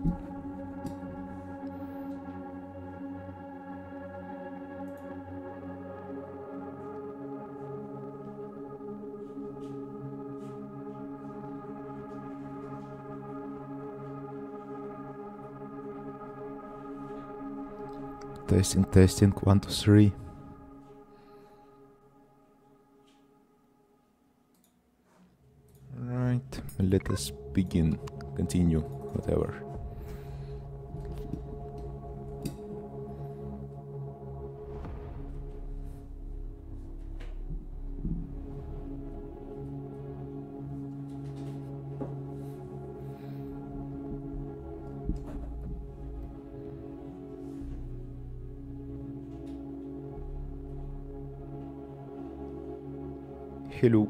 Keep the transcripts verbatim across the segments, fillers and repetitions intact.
Testing, testing, one, two, three. Right, let us begin, continue, whatever. Hello.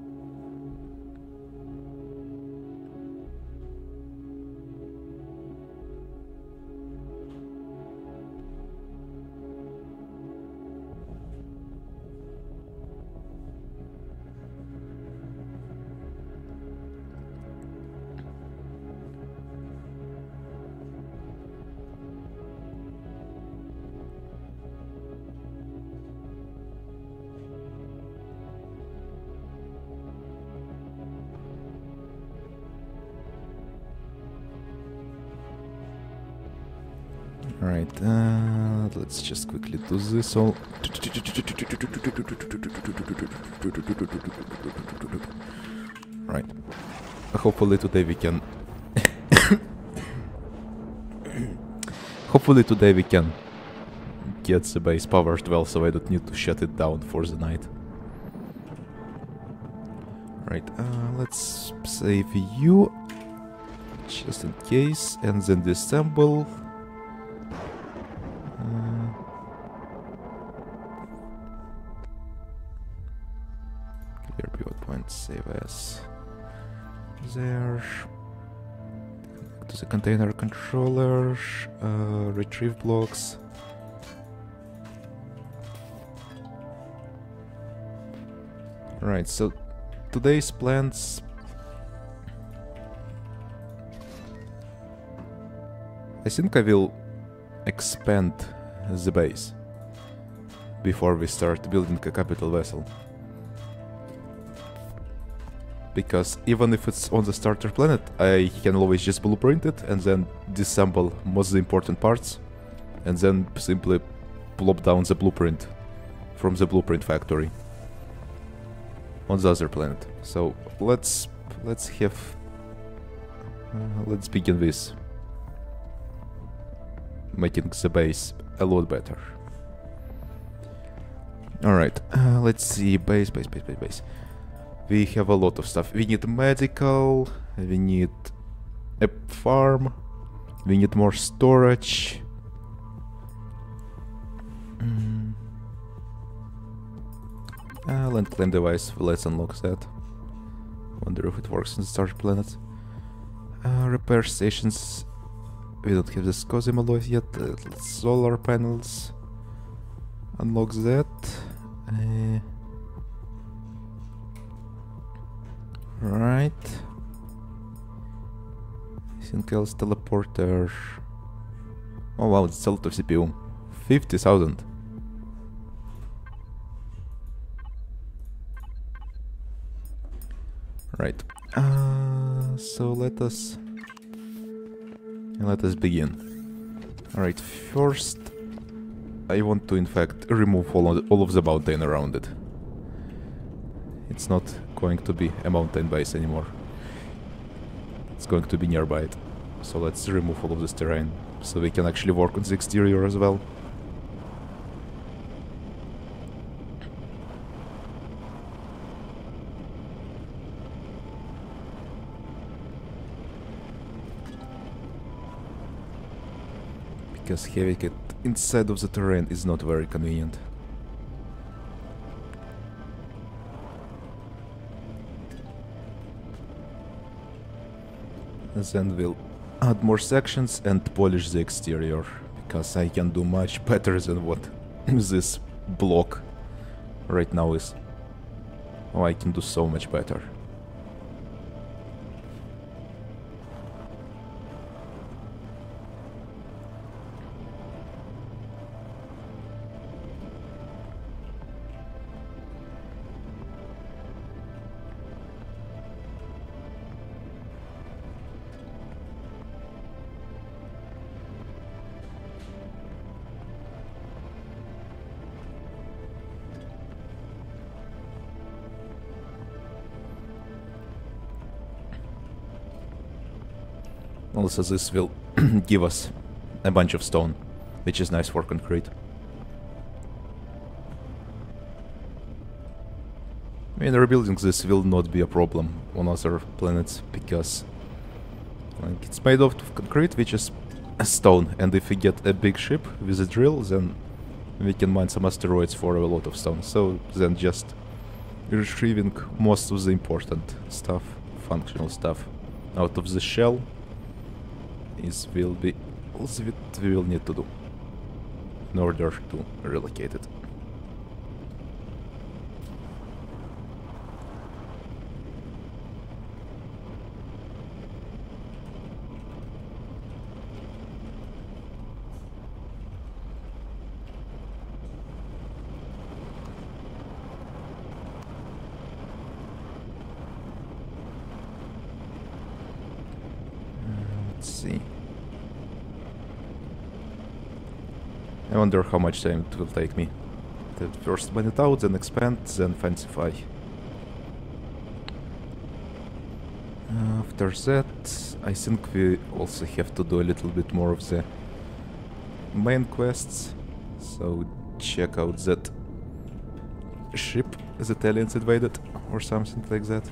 Alright, uh, let's just quickly do this all. Right. Hopefully today we can... Hopefully today we can get the base powered well, so I don't need to shut it down for the night. Right, uh, let's save you, just in case, and then disassemble. Uh, clear pivot point, save as there. To the container controller, uh, retrieve blocks. Right, so today's plans. I think I will expand the base before we start building a capital vessel. Because even if it's on the starter planet, I can always just blueprint it and then disassemble most of the important parts and then simply plop down the blueprint from the blueprint factory on the other planet. So let's let's have uh, let's begin with making the base a lot better. All right, uh, let's see, base, base, base, base, base. We have a lot of stuff. We need medical, we need a farm, we need more storage. Mm. Uh, land claim device, let's unlock that. Wonder if it works on the starter planet. Uh, repair stations, we don't have the Scosium alloy yet. Uh, solar panels, unlock that. Uh, right. Anything else? Teleporter. Oh wow, it's a lot of C P U. fifty thousand. Right. Uh, so let us let us begin. All right. First, I want to in fact remove all of the, all of the mountain around it. It's not going to be a mountain base anymore. It's going to be nearby it. So let's remove all of this terrain so we can actually work on the exterior as well. Because having it inside of the terrain is not very convenient. And then we'll add more sections and polish the exterior, because I can do much better than what this block right now is. Oh, I can do so much better. Also, this will give us a bunch of stone, which is nice for concrete. I mean, rebuilding this will not be a problem on other planets, because like, it's made out of concrete, which is a stone, and if we get a big ship with a drill, then we can mine some asteroids for a lot of stone. So then just retrieving most of the important stuff, functional stuff, out of the shell is will be all that we will need to do in order to relocate it. Let's see. I wonder how much time it will take me. To first mine it out, then expand, then fancify. Uh, after that, I think we also have to do a little bit more of the main quests. So check out that ship that aliens invaded, or something like that.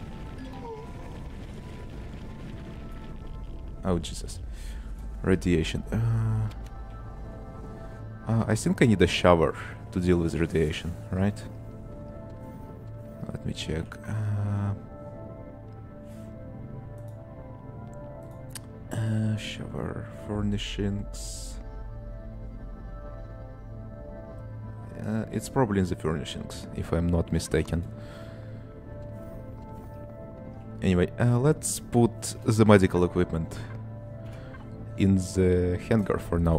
Oh, Jesus. Radiation. Uh, uh, I think I need a shower to deal with radiation, right? Let me check. Uh, uh, shower furnishings. Uh, it's probably in the furnishings, if I'm not mistaken. Anyway, uh, let's put the medical equipment in the hangar for now.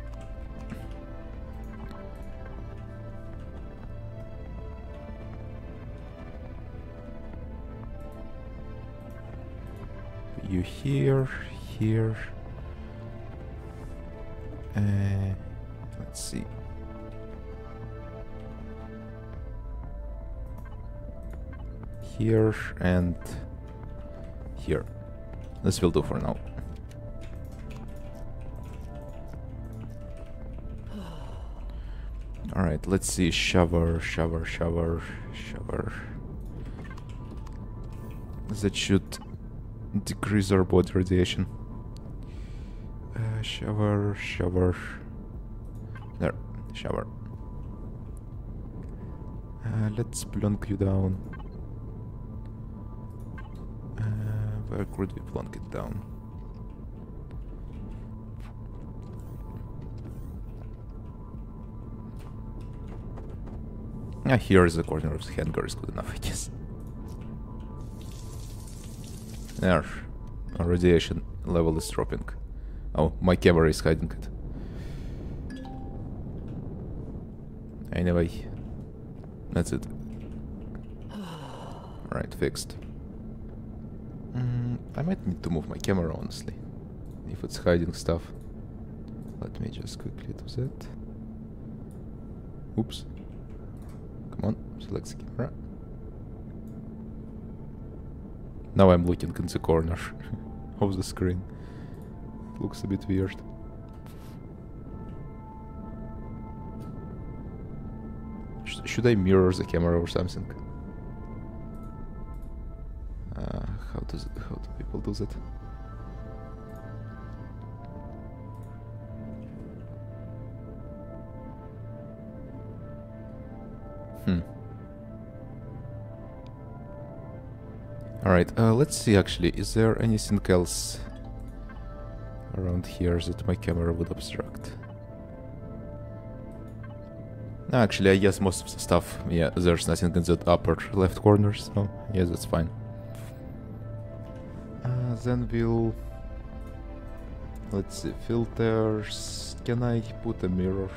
You here, here. Uh, let's see. Here and here. This will do for now. Alright, let's see. Shower, shower, shower, shower. That should decrease our body radiation. Uh, shower, shower. There, shower. Uh, let's plunk you down. Uh, where could we plunk it down? Ah, here is the corner of the hangar is good enough, I guess. There. Our radiation level is dropping. Oh, my camera is hiding it. Anyway, that's it. Right, fixed. Mm, I might need to move my camera, honestly, if it's hiding stuff. Let me just quickly do that. Oops. Come on, select the camera. Now I'm looking in the corner of the screen. Looks a bit weird. Sh should I mirror the camera or something? Uh, how does it, how do people do that? Hmm. Alright, uh, let's see actually, is there anything else around here that my camera would obstruct? No, actually, I guess most of the stuff, yeah, there's nothing in that upper left corner, so yeah, that's fine. Uh, then we'll... Let's see, filters... Can I put a mirror?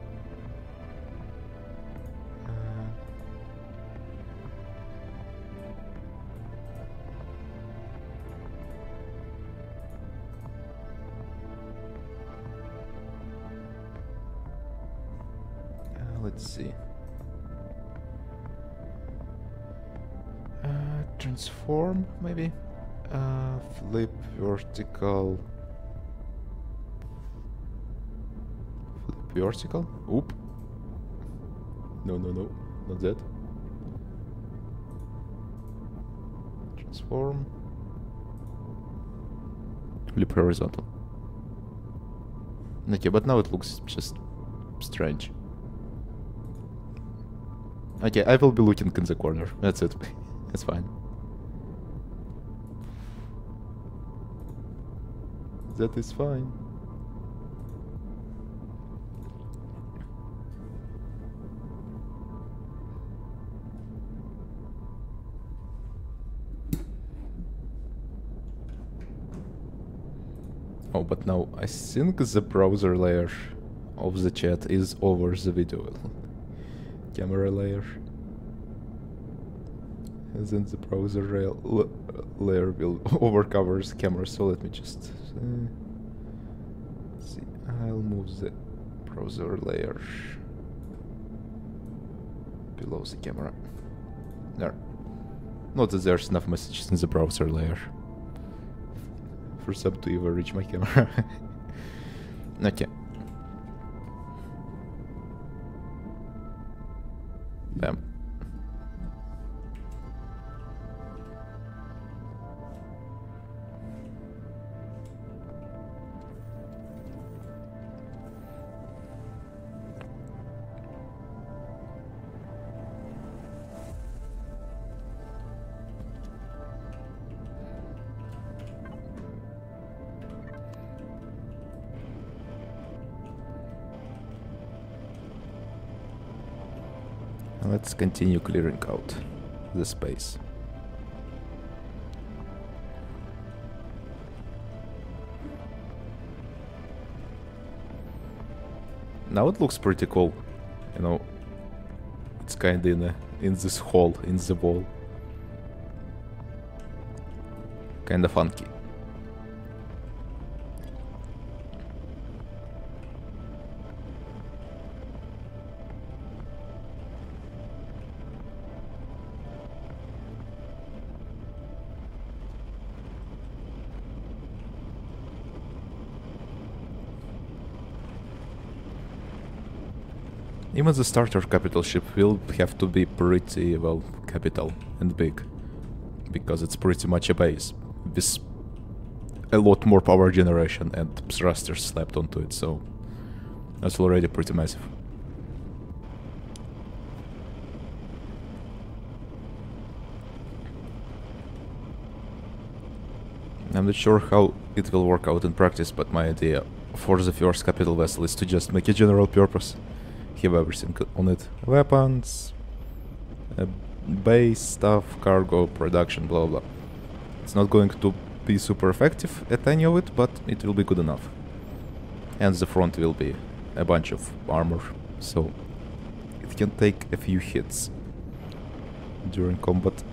Let's see. Uh, transform, maybe? Uh, flip vertical. Flip vertical? Oop. No, no, no. Not that. Transform. Flip horizontal. Okay, but now it looks just strange. Okay, I will be looking in the corner. That's it. That's fine. That is fine. Oh, but now I think the browser layer of the chat is over the video camera layer. And then the browser rail layer will overcover the camera, so let me just uh, see. I'll move the browser layer below the camera. There. Not that there's enough messages in the browser layer for sub to even reach my camera. Okay. Bam. Let's continue clearing out the space. Now it looks pretty cool, you know. It's kinda in a, in this hole in the wall. Kinda funky. Even the starter capital ship will have to be pretty, well, capital and big. Because it's pretty much a base with a lot more power generation and thrusters slapped onto it, so that's already pretty massive. I'm not sure how it will work out in practice, but my idea for the first capital vessel is to just make a general purpose. Have everything on it. Weapons, uh, base stuff, cargo, production, blah blah. It's not going to be super effective at any of it, but it will be good enough. And the front will be a bunch of armor, so it can take a few hits during combat.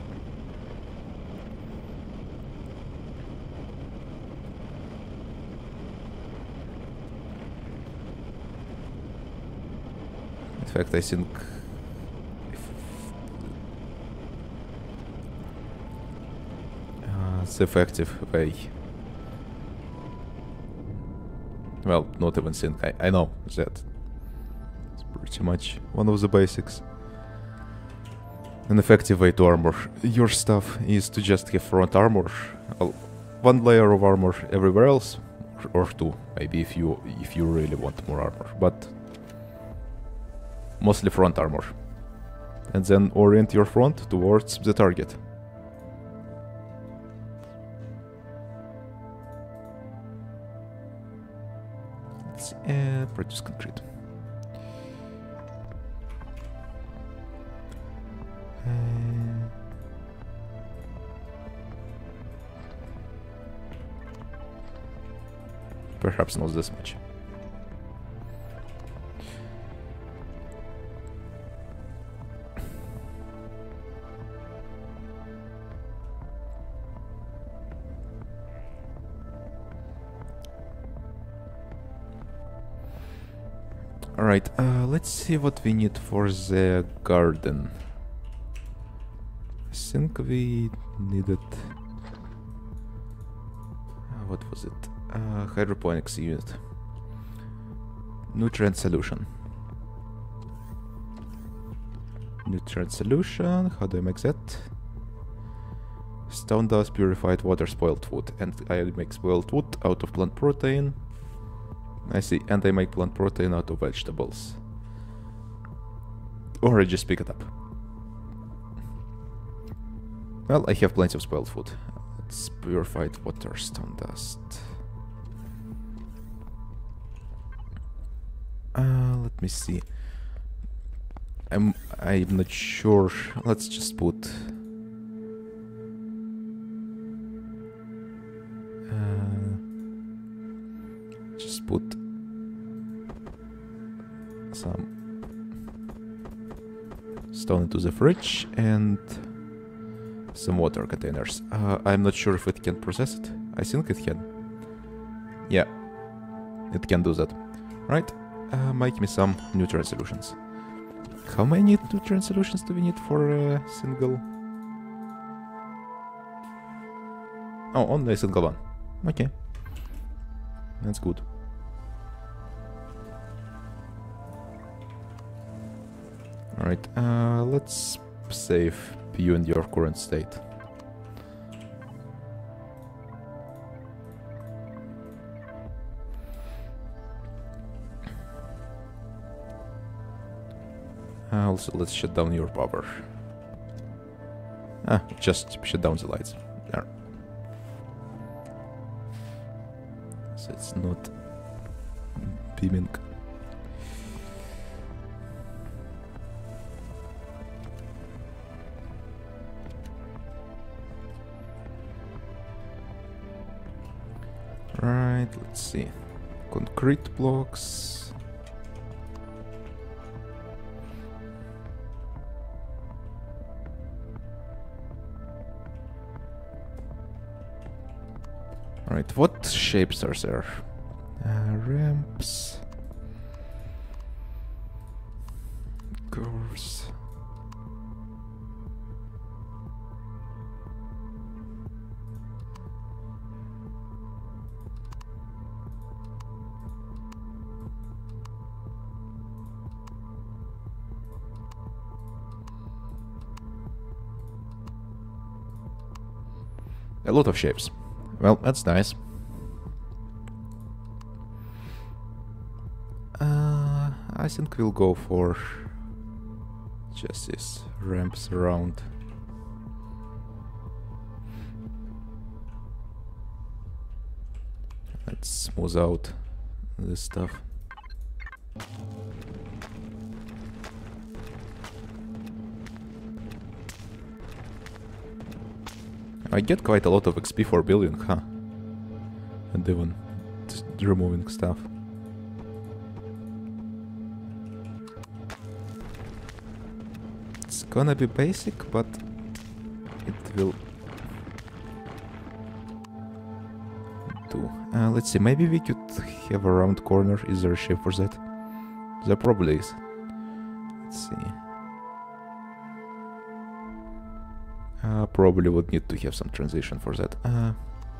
In fact, I think if uh, it's effective way. Well, not even think. I, I know that it's pretty much one of the basics. An effective way to armor your stuff is to just have front armor, well, one layer of armor everywhere else, or, or two, maybe if you if you really want more armor, but mostly front armor. And then orient your front towards the target. Let's uh, produce concrete. Uh, perhaps not this much. Alright, uh, let's see what we need for the garden. I think we needed was it? Uh, hydroponics unit. Nutrient solution. Nutrient solution. How do I make that? Stone dust, purified water, spoiled food. And I make spoiled wood out of plant protein. I see. And I make plant protein out of vegetables. Or I just pick it up. Well, I have plenty of spoiled food. It's purified water, stone dust. Uh, let me see. I'm I'm not sure. Let's just put. Uh, just put some stone into the fridge and some water containers. Uh, I'm not sure if it can process it. I think it can. Yeah, it can do that. Right. Uh, make me some nutrient solutions. How many nutrient solutions do we need for a single? Oh, only a single one. Okay. That's good. Alright, uh, let's save you in your current state. Also, let's shut down your power. Ah, just shut down the lights. There. So it's not beaming. Right, let's see. Concrete blocks. Right, what shapes are there? Uh, ramps. Curves. A lot of shapes. Well, that's nice. Uh, I think we'll go for just these ramps around. Let's smooth out this stuff. I get quite a lot of X P for building, huh? And even just removing stuff. It's gonna be basic, but it will do. Uh, let's see, maybe we could have a round corner. Is there a shape for that? There probably is. Let's see. Uh, probably would need to have some transition for that. Uh,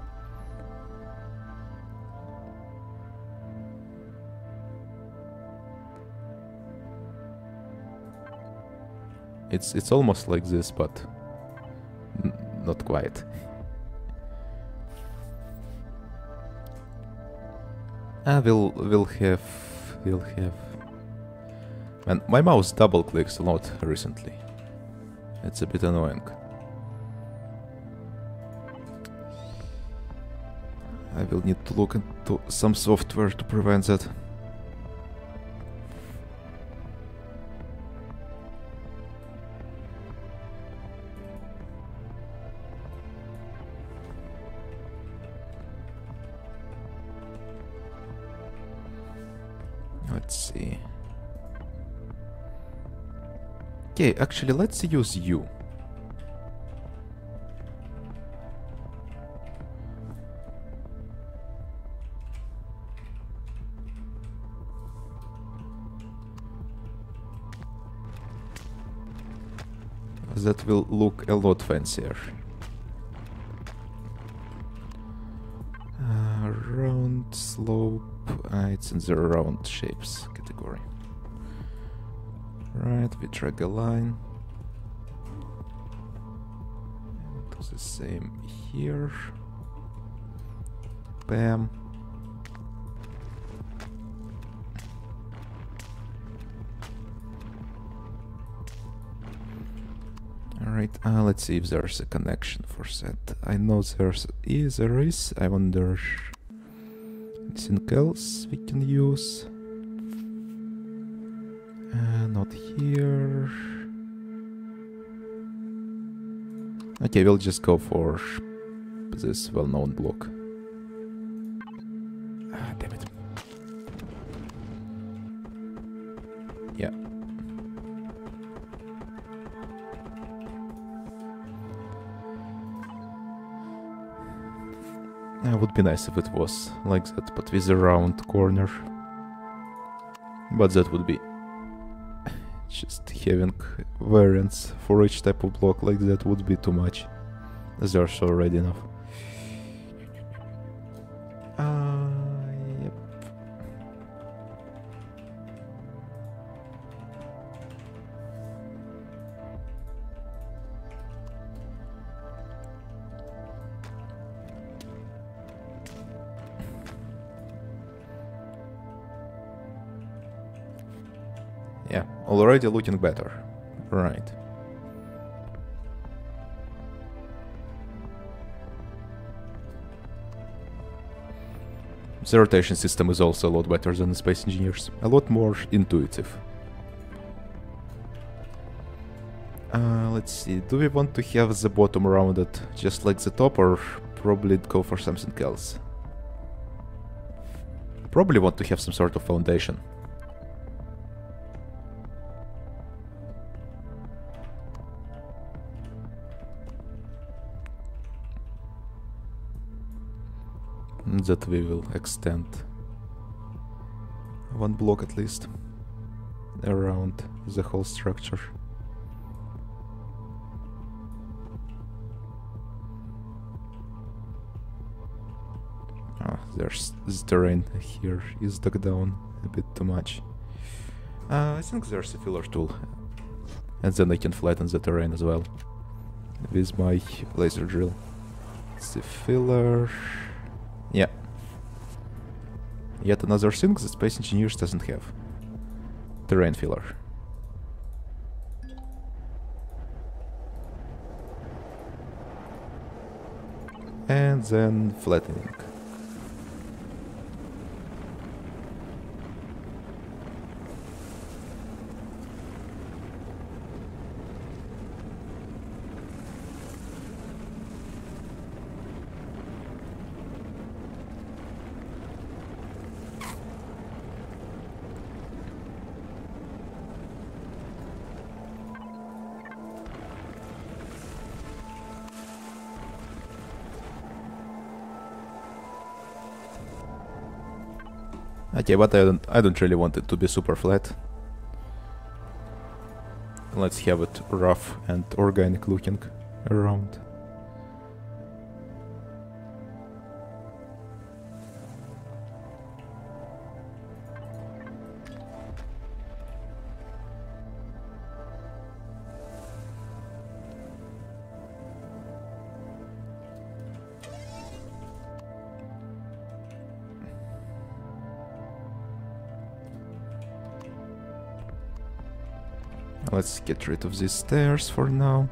it's it's almost like this, but n not quite. Uh, we'll we'll have we'll have. And my mouse double clicks a lot recently. It's a bit annoying. I will need to look into some software to prevent that. Let's see. Okay, actually, let's use you. That will look a lot fancier. Uh, slope. Uh, it's in the round shapes category. Right, we drag a line. And do the same here. Bam. Alright, uh, let's see if there's a connection for that. I know there's is there is. I wonder anything else we can use. Uh, not here. Okay, we'll just go for this well-known block. Ah, damn it. Yeah. It would be nice if it was like that, but with a round corner. But that would be just having variants for each type of block like that would be too much. There's already enough. Uh, yep. Yeah, already looking better. Right. The rotation system is also a lot better than the Space Engineers. A lot more intuitive. Uh, let's see, do we want to have the bottom rounded just like the top, or probably go for something else? Probably want to have some sort of foundation. That we will extend one block at least around the whole structure. Ah, there's this terrain here is dug down a bit too much. Uh, I think there's a filler tool, and then I can flatten the terrain as well with my laser drill. It's the filler. Yeah. Yet another thing that Space Engineers doesn't have. Terrain filler. And then flattening. Okay, but I don't I don't really want it to be super flat. Let's have it rough and organic looking around. Let's get rid of these stairs for now.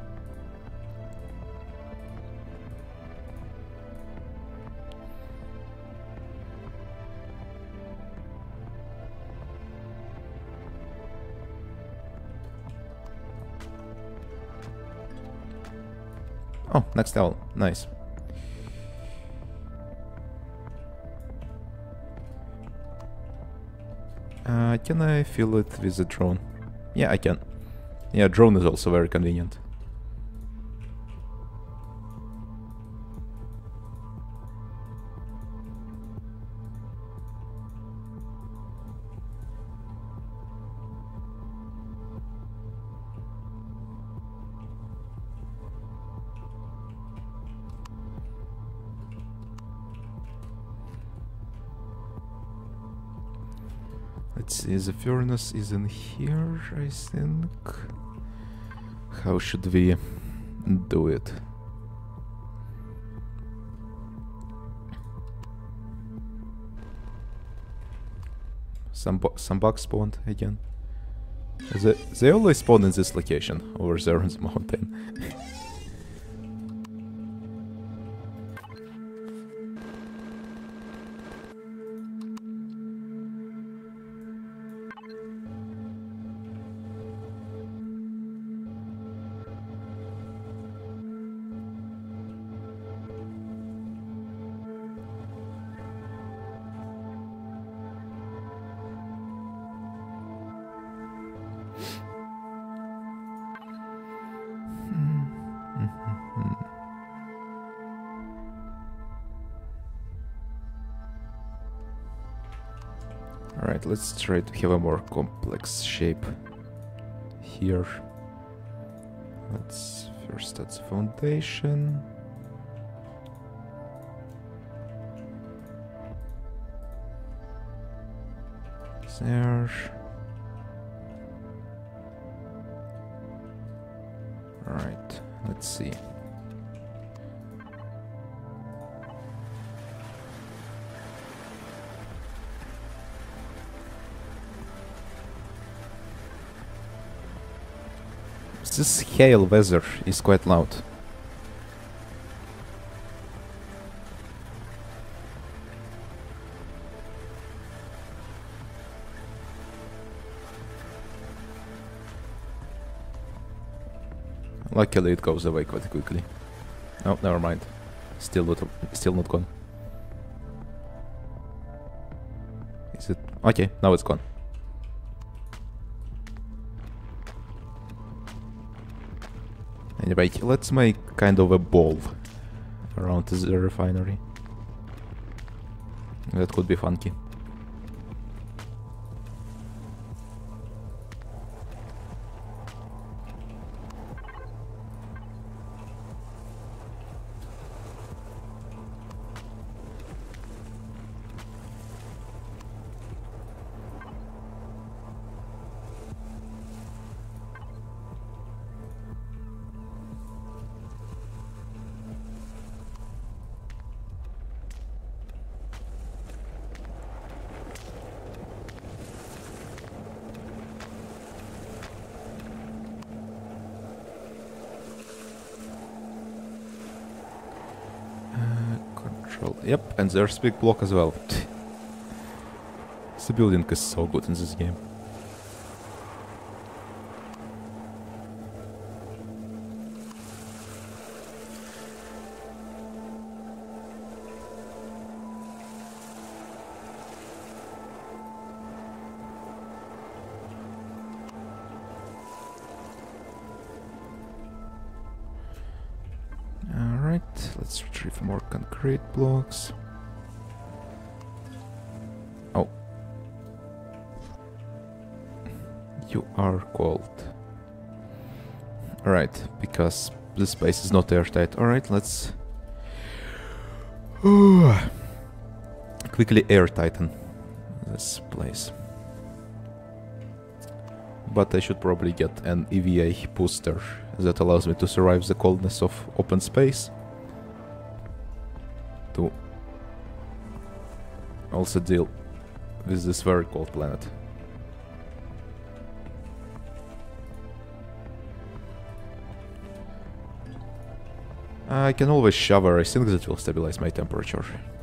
Oh, next level. Nice. Uh, can I fill it with a drone? Yeah, I can. Yeah, drone is also very convenient. let's see, the furnace is in here, I think. How should we do it? Some bu some bugs spawned again. They, they always spawn in this location, over there on the mountain. Alright, let's try to have a more complex shape here. Let's first add the foundation. There. Alright, let's see. This hail weather is quite loud. Luckily it goes away quite quickly. Oh, never mind. Still not, still not gone. Is it? Okay, now it's gone. Anyway, let's make kind of a ball around the refinery. That could be funky. Yep, and there's big block as well. The building is so good in this game. Let's retrieve more concrete blocks. Oh. You are cold. Alright, because this space is not airtight. Alright, let's quickly air tighten this place. But I should probably get an E V A booster that allows me to survive the coldness of open space. To also deal with this very cold planet. I can always shower, I think that will stabilize my temperature.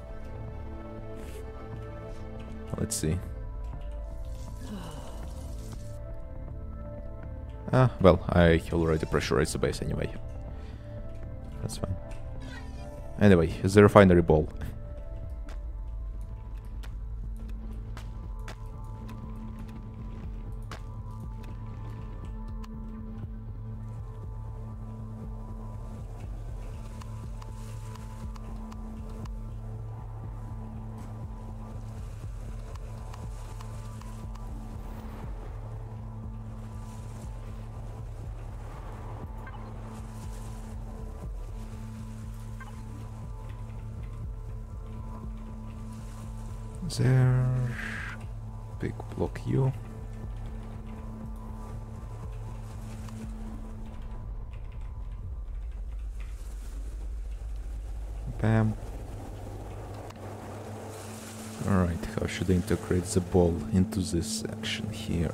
Let's see. Ah, well, I already pressurized the base anyway. That's fine. Anyway, the refinery ball. There, big block you. Bam. Alright, how should I integrate the ball into this action here?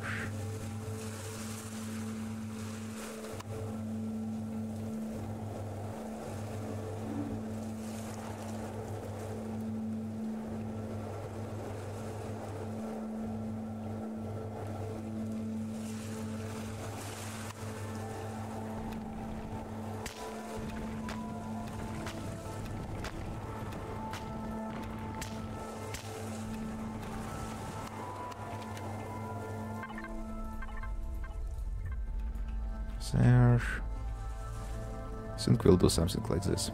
There. I think we'll do something like this.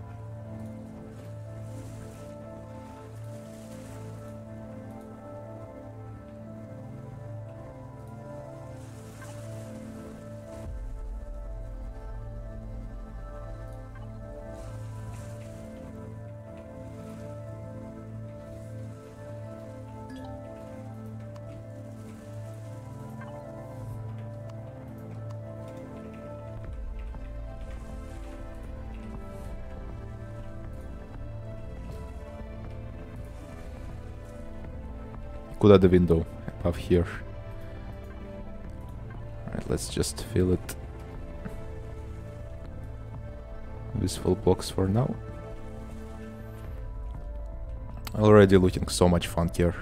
Could add a window above here. Alright, let's just fill it with full blocks for now. Already looking so much funkier.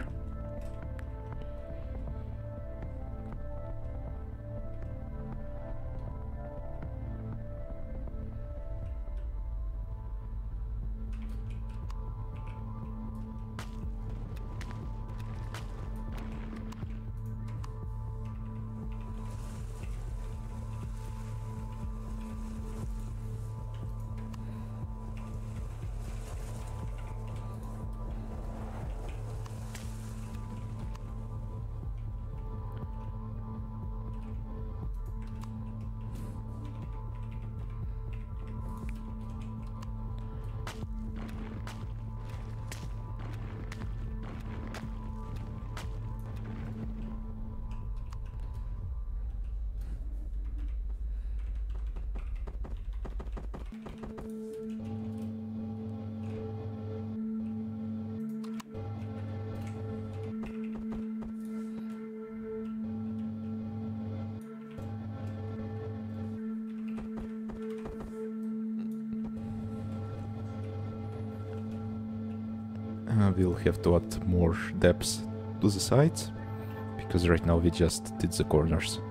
Uh, we'll have to add more depth to the sides, because right now we just did the corners.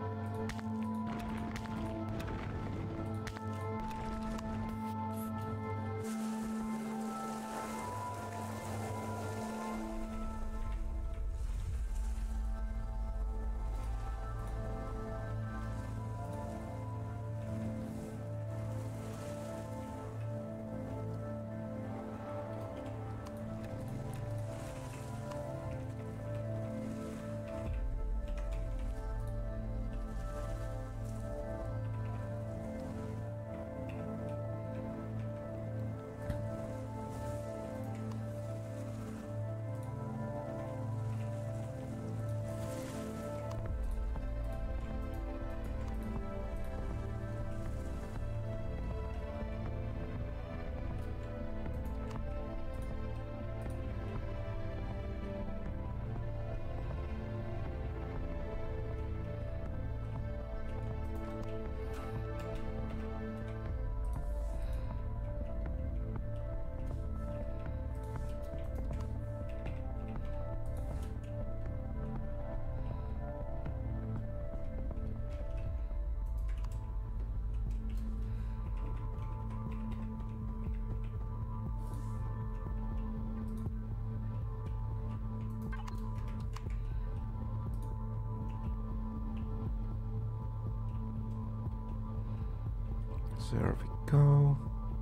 There we go.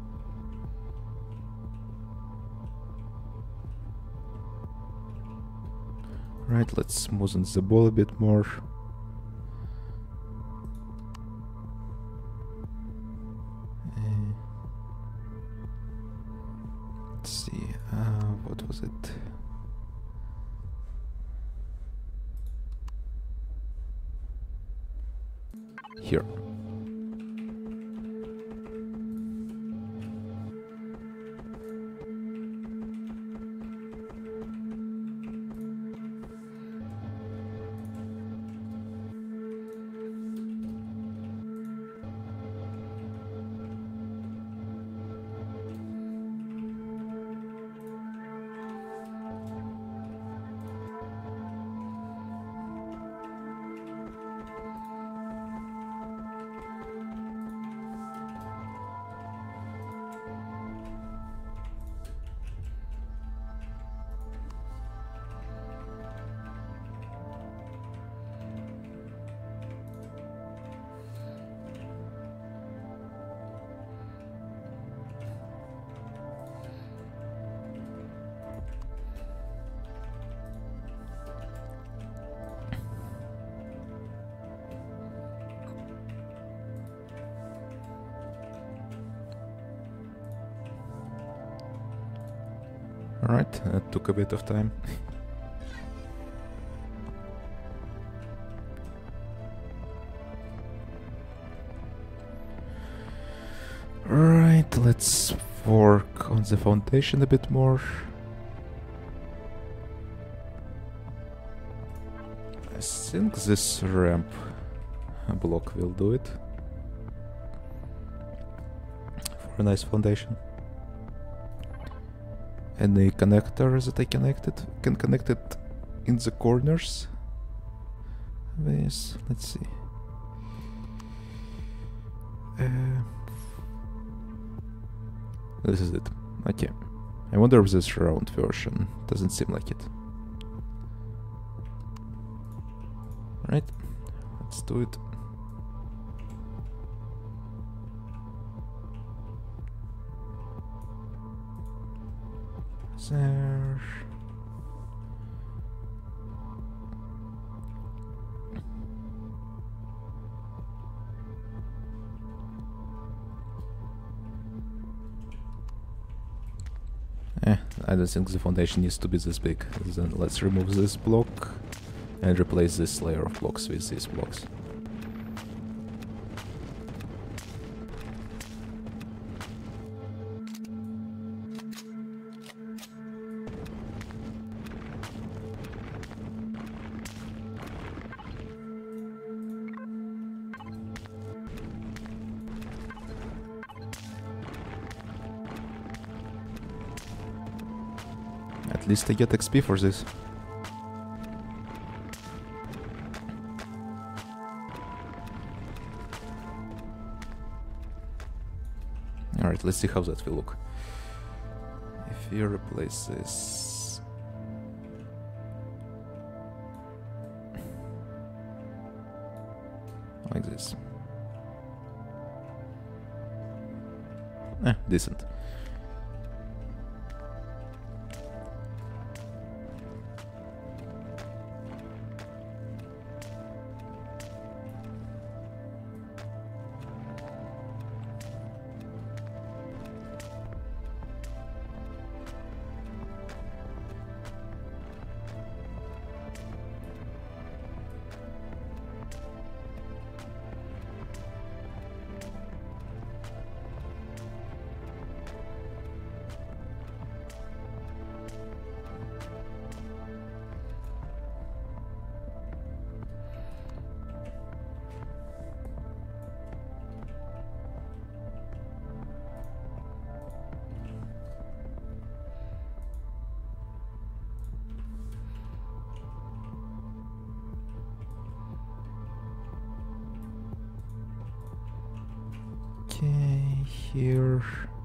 Right, let's smoothen the ball a bit more. Uh, let's see, uh, what was it? here. Alright, that took a bit of time. Right, let's work on the foundation a bit more. I think this ramp block will do it. For a nice foundation. Any connectors that I connected can connect it in the corners. With, let's see. Uh, this is it. Okay. I wonder if this round version doesn't seem like it. Right. Let's do it. There. Eh, I don't think the foundation needs to be this big. Then let's remove this block and replace this layer of blocks with these blocks. At least I get X P for this. Alright, let's see how that will look. If you replace this... like this. Eh, decent. Okay, here,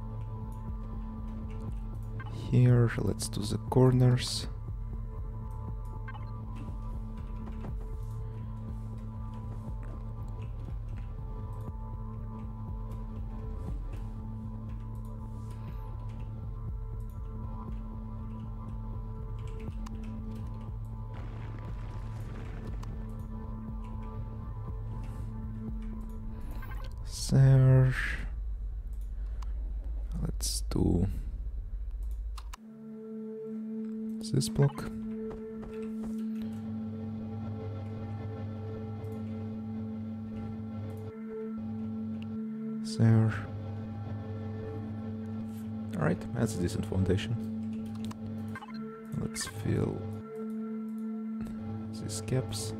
here, let's do the corners. There. Let's do this block. there. Alright, that's a decent foundation. Let's fill these gaps.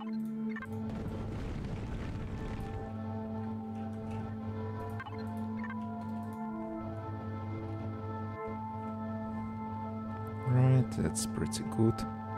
Right, that's pretty good.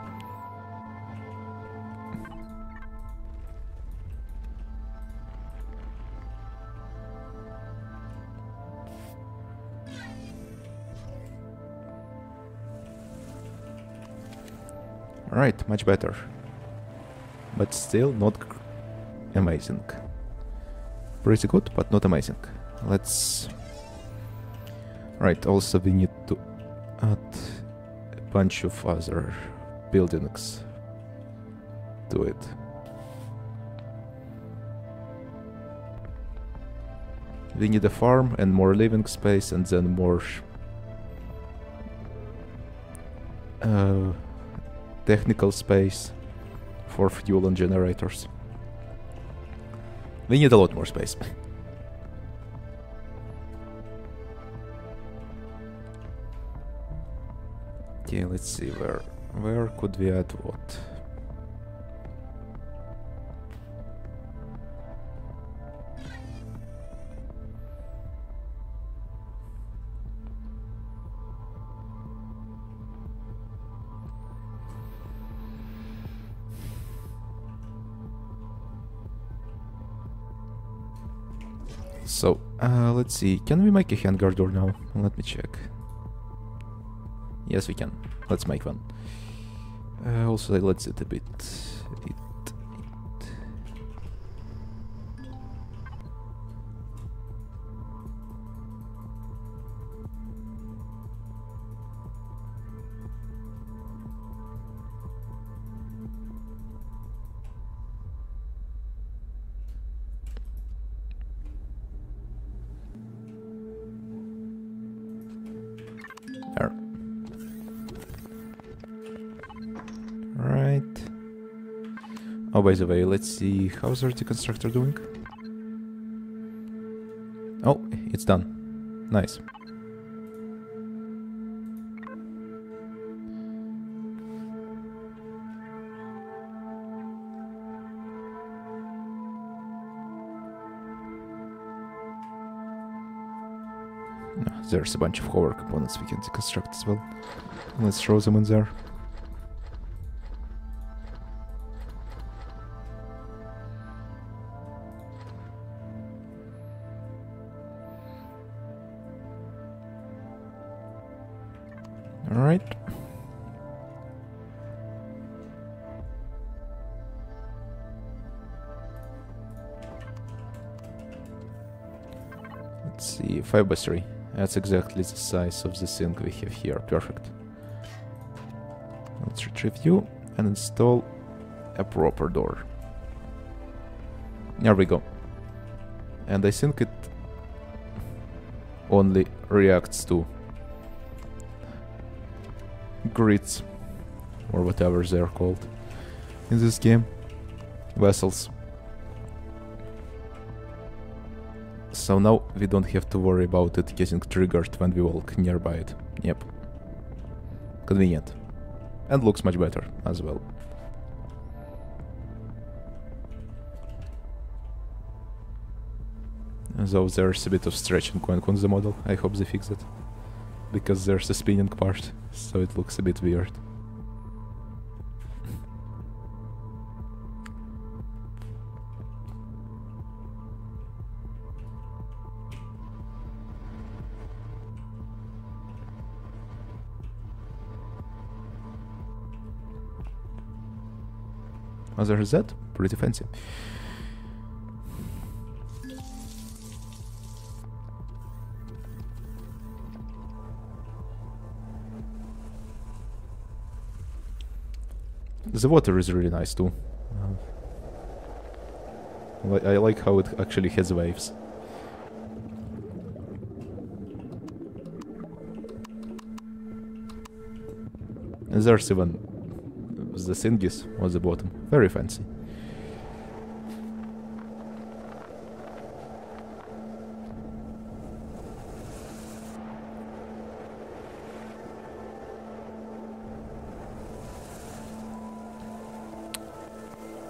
Alright, much better. But still not amazing. Pretty good, but not amazing. Let's... Right, also we need to add a bunch of other buildings to it. We need a farm and more living space and then more... Uh, technical space for fuel and generators. We need a lot more space. Okay, let's see where where could we add what? So, uh, let's see, can we make a hangar door now? Let me check. Yes, we can. Let's make one. Uh, also, let's it a bit. It, it. There. Right. Oh, by the way, let's see, how's our deconstructor doing? Oh, it's done. Nice. There's a bunch of hover components we can deconstruct as well. Let's throw them in there. Alright. Let's see, five by three. That's exactly the size of the sink we have here. Perfect. Let's retrieve you and install a proper door. There we go. And I think it only reacts to grids or whatever they're called in this game. Vessels. So now we don't have to worry about it getting triggered when we walk nearby it. Yep. Convenient. And looks much better as well. Though there's a bit of stretching going on the model. I hope they fix it. Because there's a spinning part, so it looks a bit weird. Other than that, pretty fancy. The water is really nice too. Uh, I like how it actually has waves. And there's even the thingies on the bottom. Very fancy.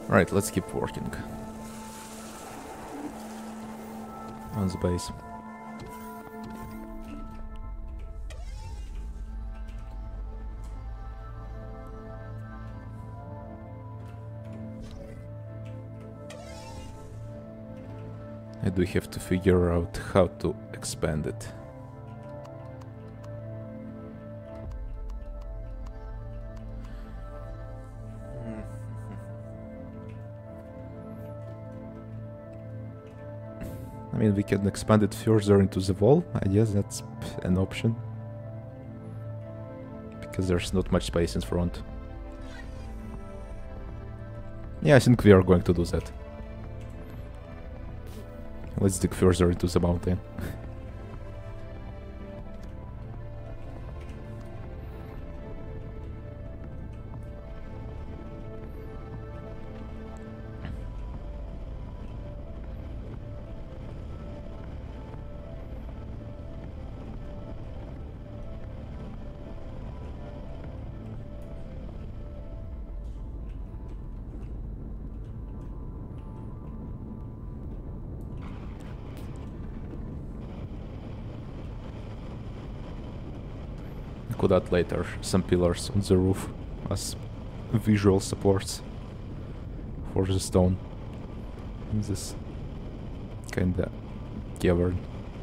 Right, let's keep working on the base. And we have to figure out how to expand it. I mean, we can expand it further into the wall. I guess that's an option. Because there's not much space in front. Yeah, I think we are going to do that. Let's dig further into the mountain. Could add later some pillars on the roof as visual supports for the stone in this kinda cavern.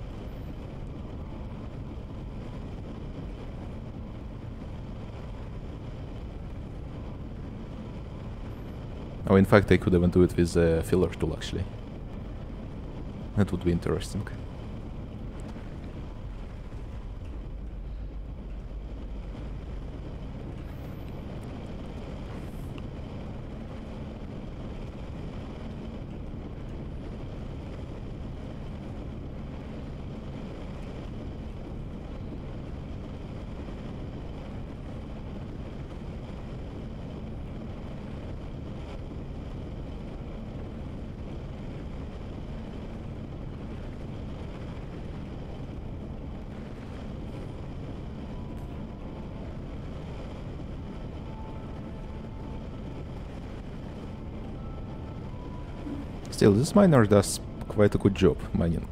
Oh, in fact, I could even do it with a filler tool, actually. That would be interesting. Still, this miner does quite a good job mining.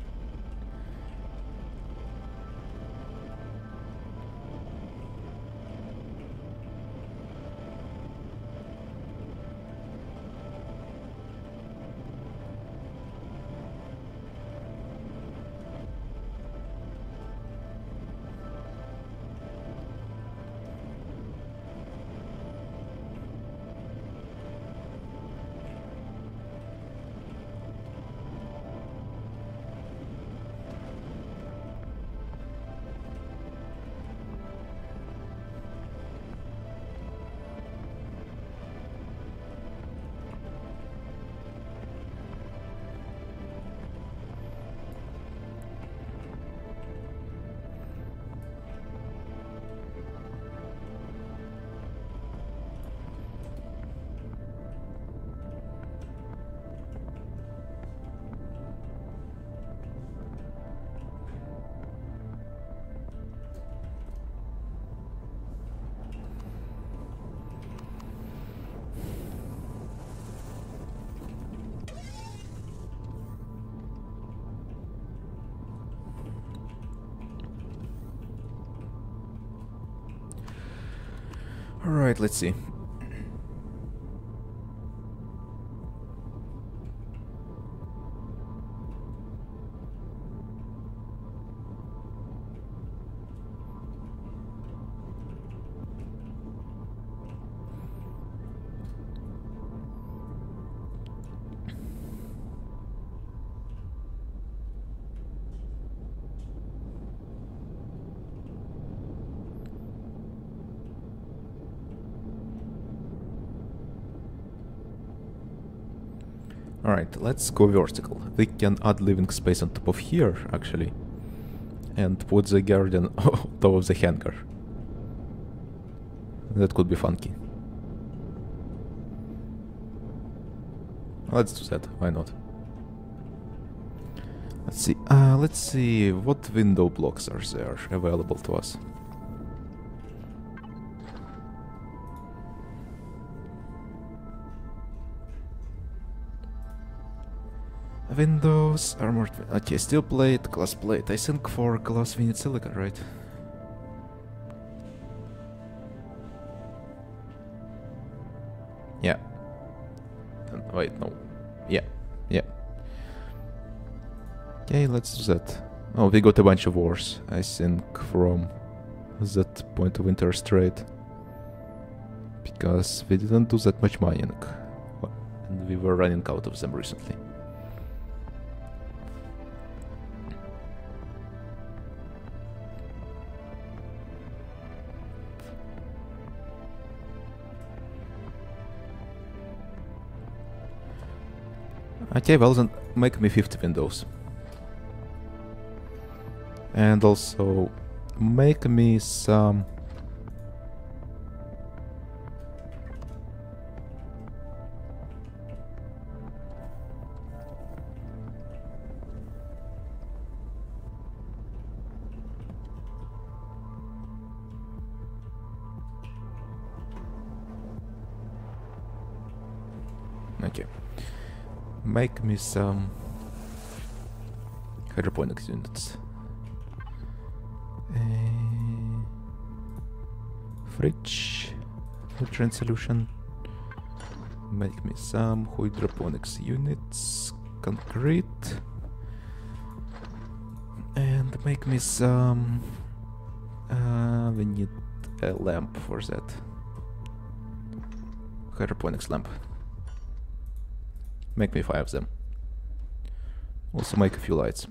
Alright, let's see. Alright, let's go vertical. We can add living space on top of here, actually. And put the garden on top of the hangar. That could be funky. Let's do that, why not? Let's see, uh, let's see what window blocks are there available to us. Windows, armored... Okay, steel plate, glass plate. I think for glass we need silicon, right? Yeah. Um, wait, no. Yeah, yeah. Okay, let's do that. Oh, we got a bunch of wars, I think, from that point of interest trade. Because we didn't do that much mining. And we were running out of them recently. Okay, well then make me fifty windows. And also make me some... Okay. Make me some hydroponics units. Uh, fridge, nutrient solution. Make me some hydroponics units, concrete, and make me some. Uh, we need a lamp for that. Hydroponics lamp. Make me five of them. Also make a few lights.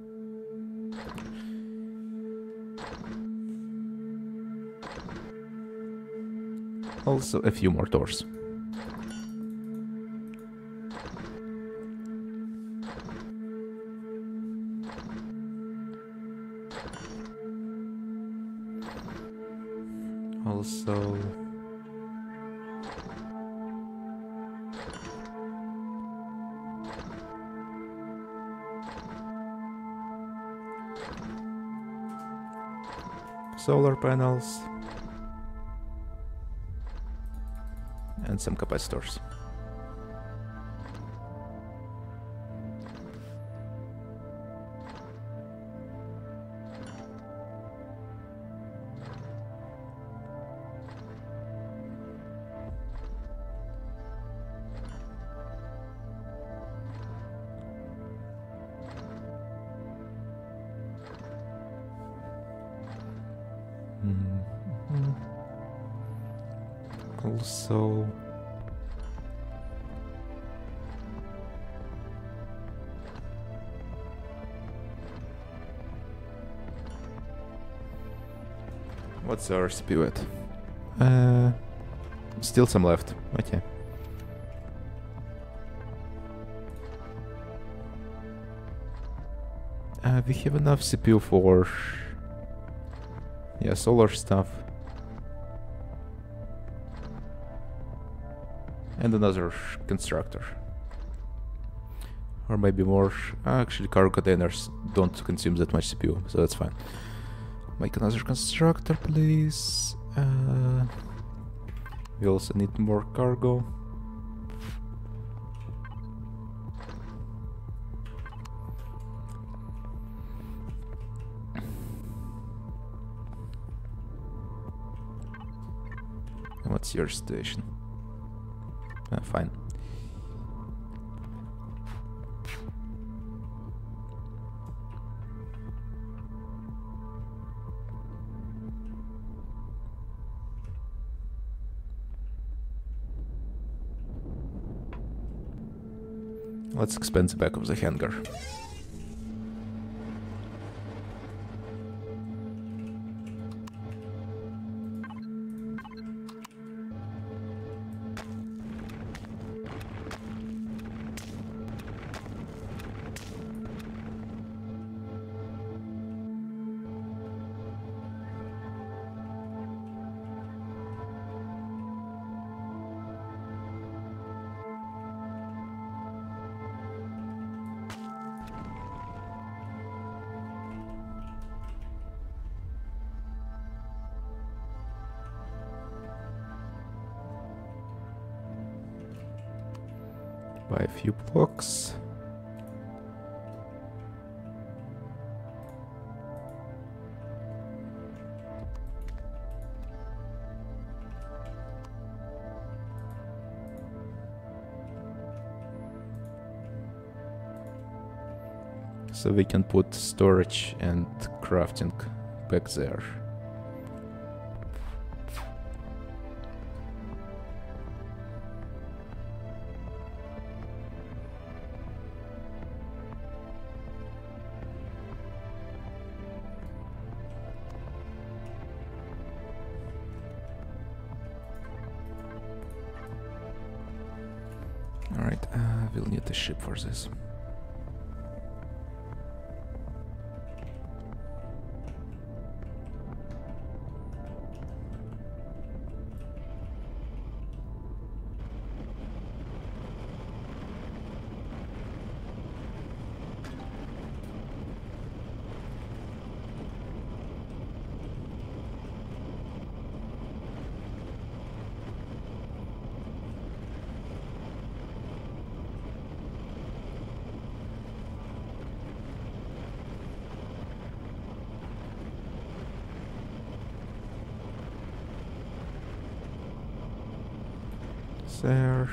Also a few more doors. Also... solar panels. And some capacitors. Mm-hmm. Also... what's our C P U at? Uh, still some left. Okay. Uh, we have enough C P U for... yeah, solar stuff. And another constructor. Or maybe more. Actually, cargo containers don't consume that much C P U, so that's fine. Make another constructor, please. Uh, we also need more cargo. And what's your situation? Uh, fine. Let's expand the back of the hangar. Buy a few blocks. So we can put storage and crafting back there. Alright, uh, we'll need a ship for this. There.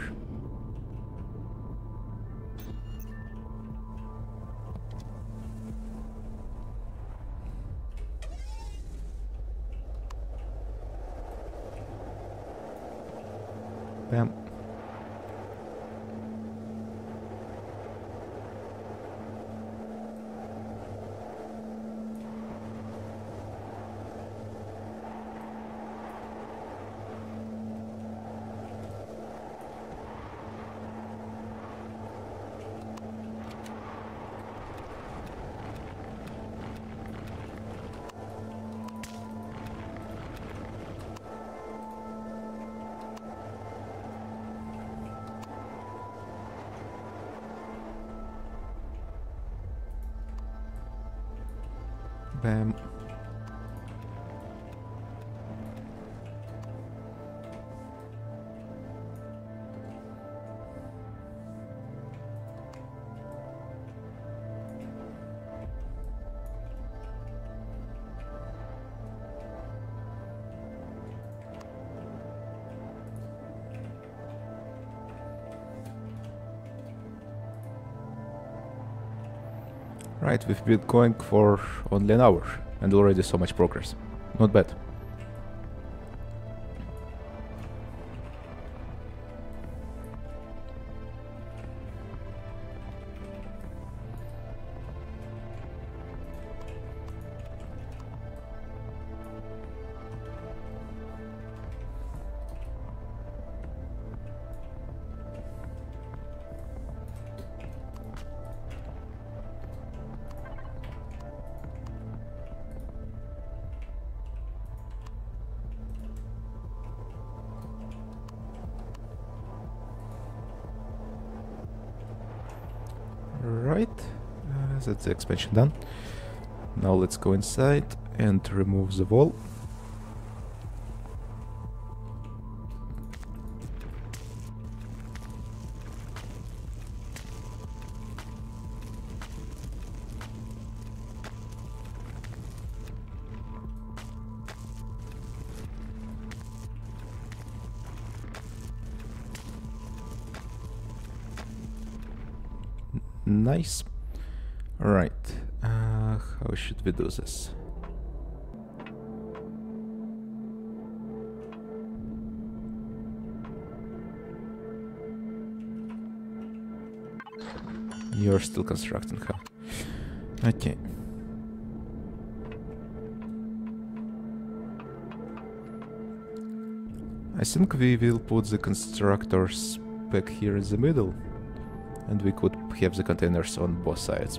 Bam. Bam. Right, we've been going for only an hour and already so much progress. Not bad. Right, uh, that's the expansion done. Now let's go inside and remove the wall. Nice. Alright, uh, how should we do this? You're still constructing, huh? Okay. I think we will put the constructors back here in the middle. And we could have the containers on both sides.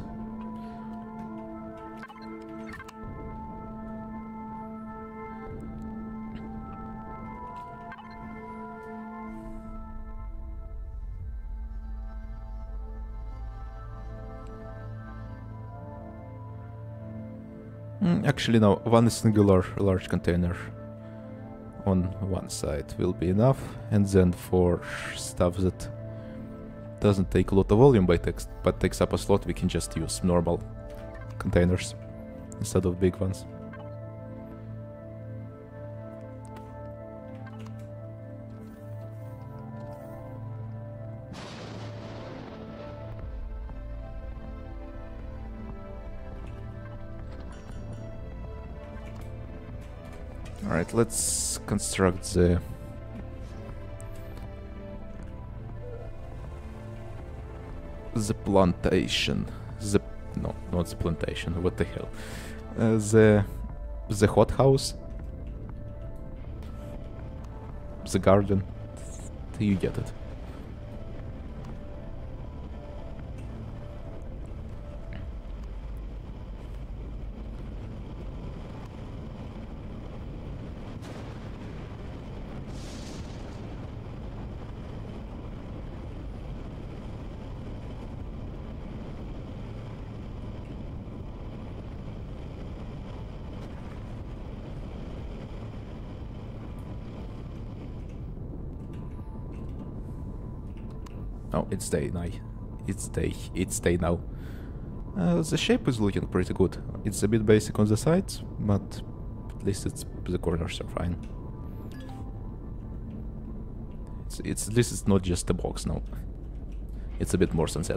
Mm, actually, no, one singular large container on one side will be enough, and then for stuff that doesn't take a lot of volume by text, but takes up a slot, we can just use normal containers instead of big ones. Alright, let's construct the... the plantation. The... no, not the plantation, what the hell. Uh, the... the hothouse. The garden. You get it. Oh, it's day now. It's day. It's day now. Uh, the shape is looking pretty good. It's a bit basic on the sides, but at least it's the corners are fine. It's, it's this is not just a box now. It's a bit more sunset.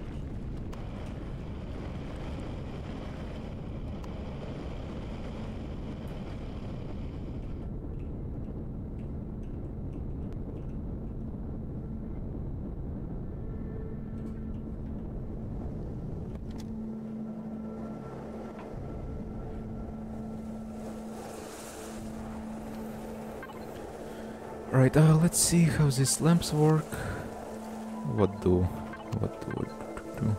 Right, uh, let's see how these lamps work. What do... what do we do?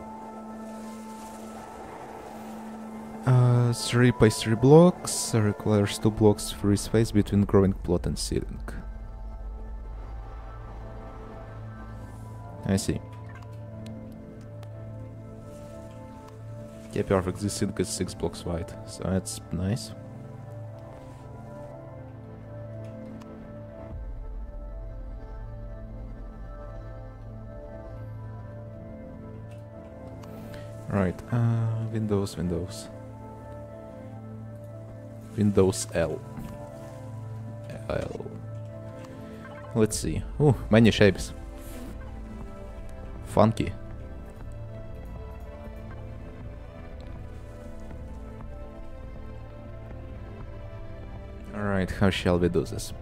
Uh, three by three blocks requires two blocks free space between growing plot and ceiling. I see. Yeah, perfect. This ceiling is six blocks wide, so that's nice. Right, uh, Windows, Windows. Windows L. L. Let's see. Oh, many shapes. Funky. Alright, how shall we do this?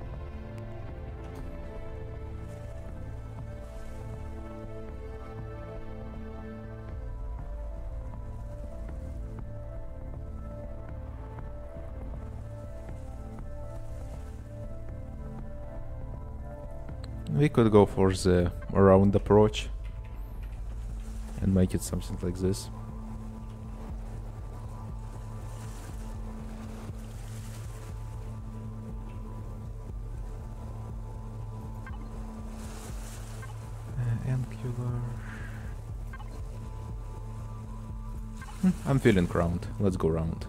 We could go for the round approach and make it something like this. Uh, angular. Hmm, I'm feeling round. Let's go round.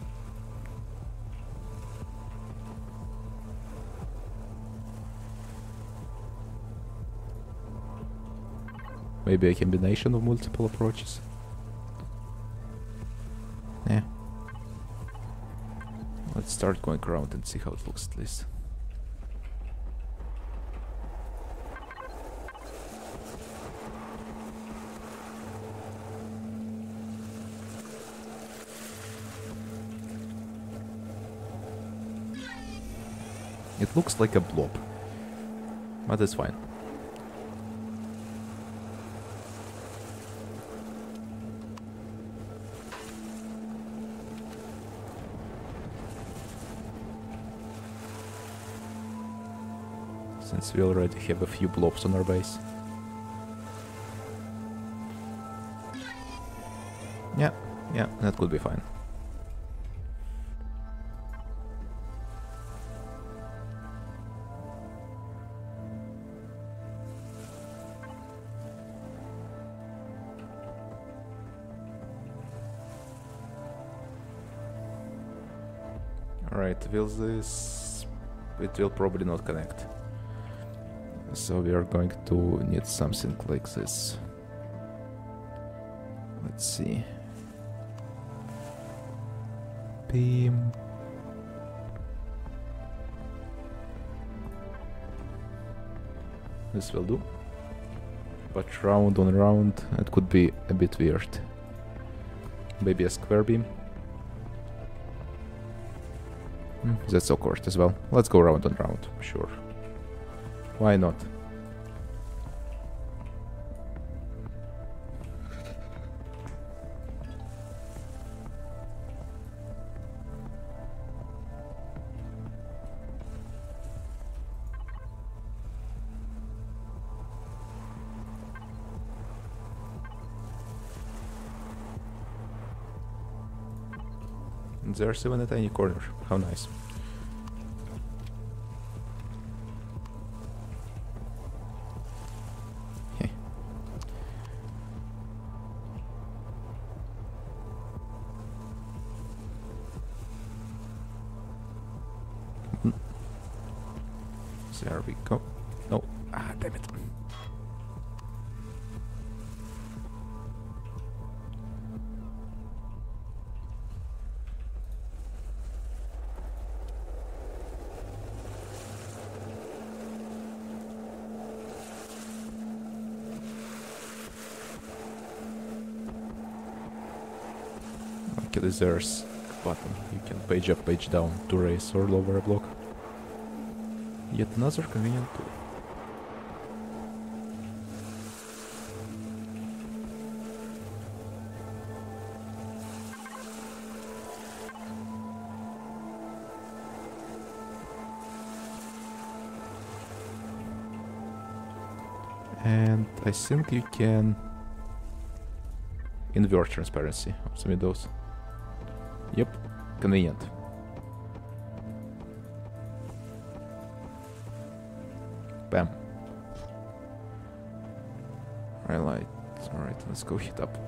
Maybe a combination of multiple approaches. Yeah. Let's start going around and see how it looks at least. It looks like a blob, but it's fine. Since we already have a few blobs on our base. Yeah, yeah, that could be fine. Alright, will this... it will probably not connect. So we are going to need something like this. Let's see. Beam. This will do. But round on round, it could be a bit weird. Maybe a square beam. Mm, that's awkward as well. Let's go round and round, sure. Why not? There's even a tiny corner. How nice. There we go. No. Ah, damn it. Okay, there's a button. You can page up, page down to raise or lower a block. Yet another convenient tool. And I think you can invert transparency of some windows. Yep, convenient. Bam. Highlight. Alright, let's go hit up.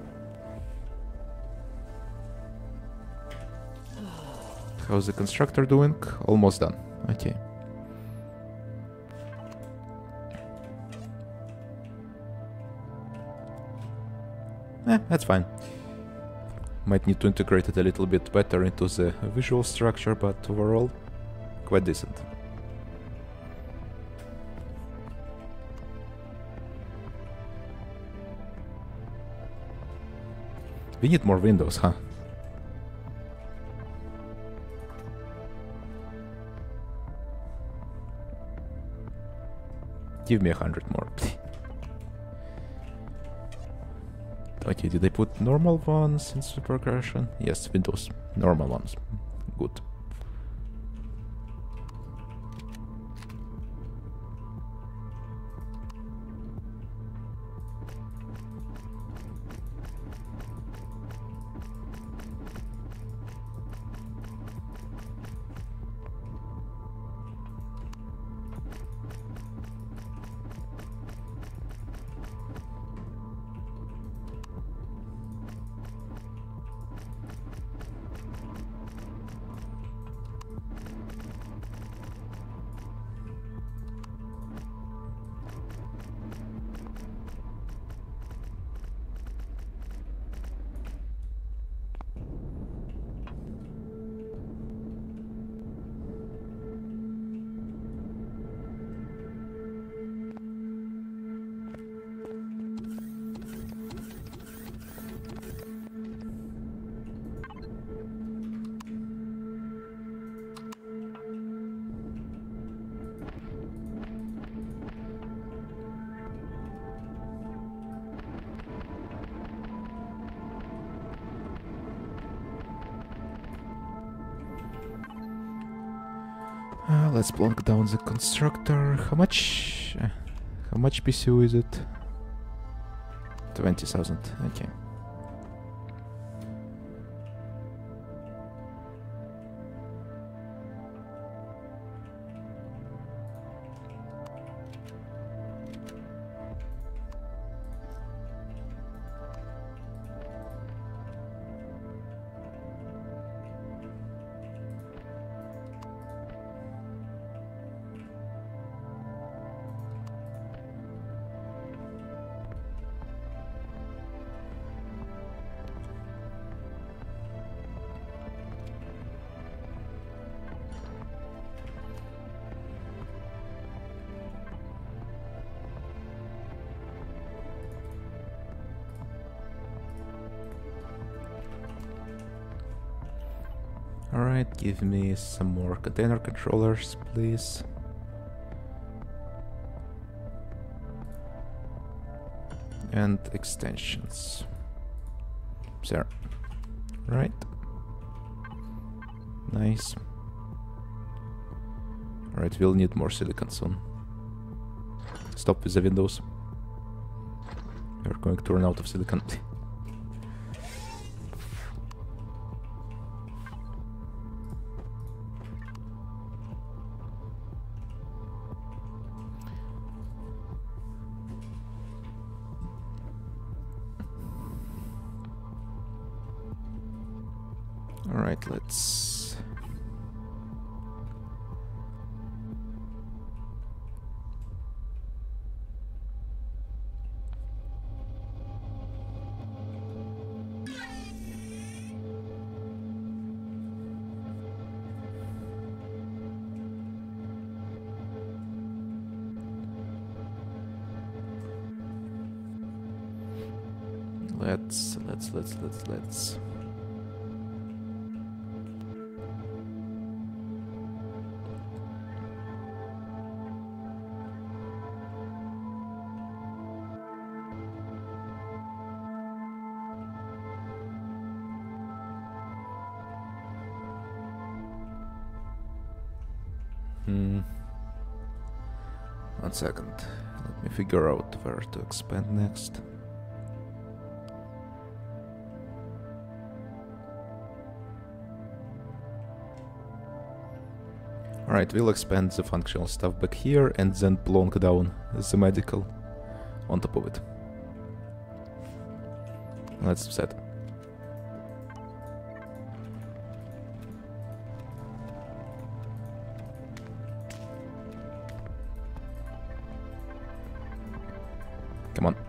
How's the constructor doing? Almost done. Okay. Eh, that's fine. Might need to integrate it a little bit better into the visual structure, but overall, quite decent. We need more windows, huh? Give me a hundred more. Okay, did I put normal ones in the progression? Yes, windows. Normal ones. Good. Uh, let's plonk down the constructor. How much? Uh, how much P C U is it? Twenty thousand. Okay. Alright, give me some more container controllers, please. And extensions. There. Right. Nice. Alright, we'll need more silicon soon. Stop with the windows. We're going to run out of silicon. Alright, let's... Let's, let's, let's, let's, let's... Hmm. One second. Let me figure out where to expand next. Alright, we'll expand the functional stuff back here and then plonk down the medical on top of it. That's set. Come on.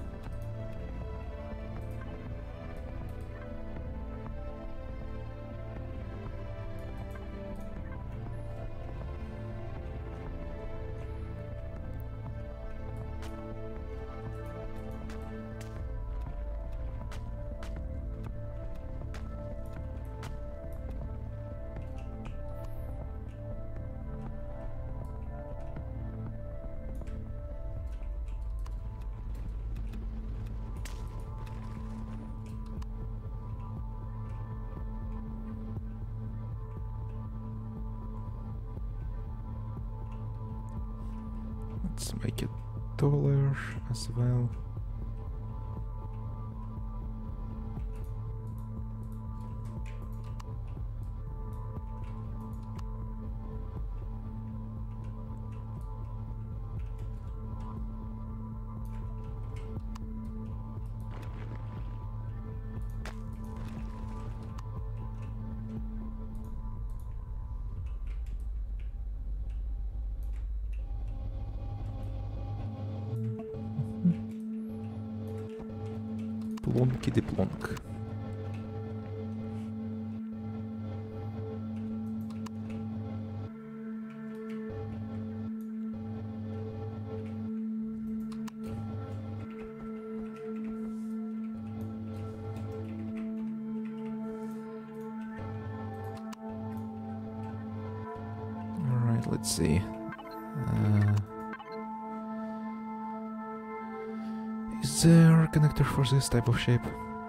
Let's make it taller as well. Plonky de plonk. Alright, let's see. Uh, Is there a connector for this type of shape?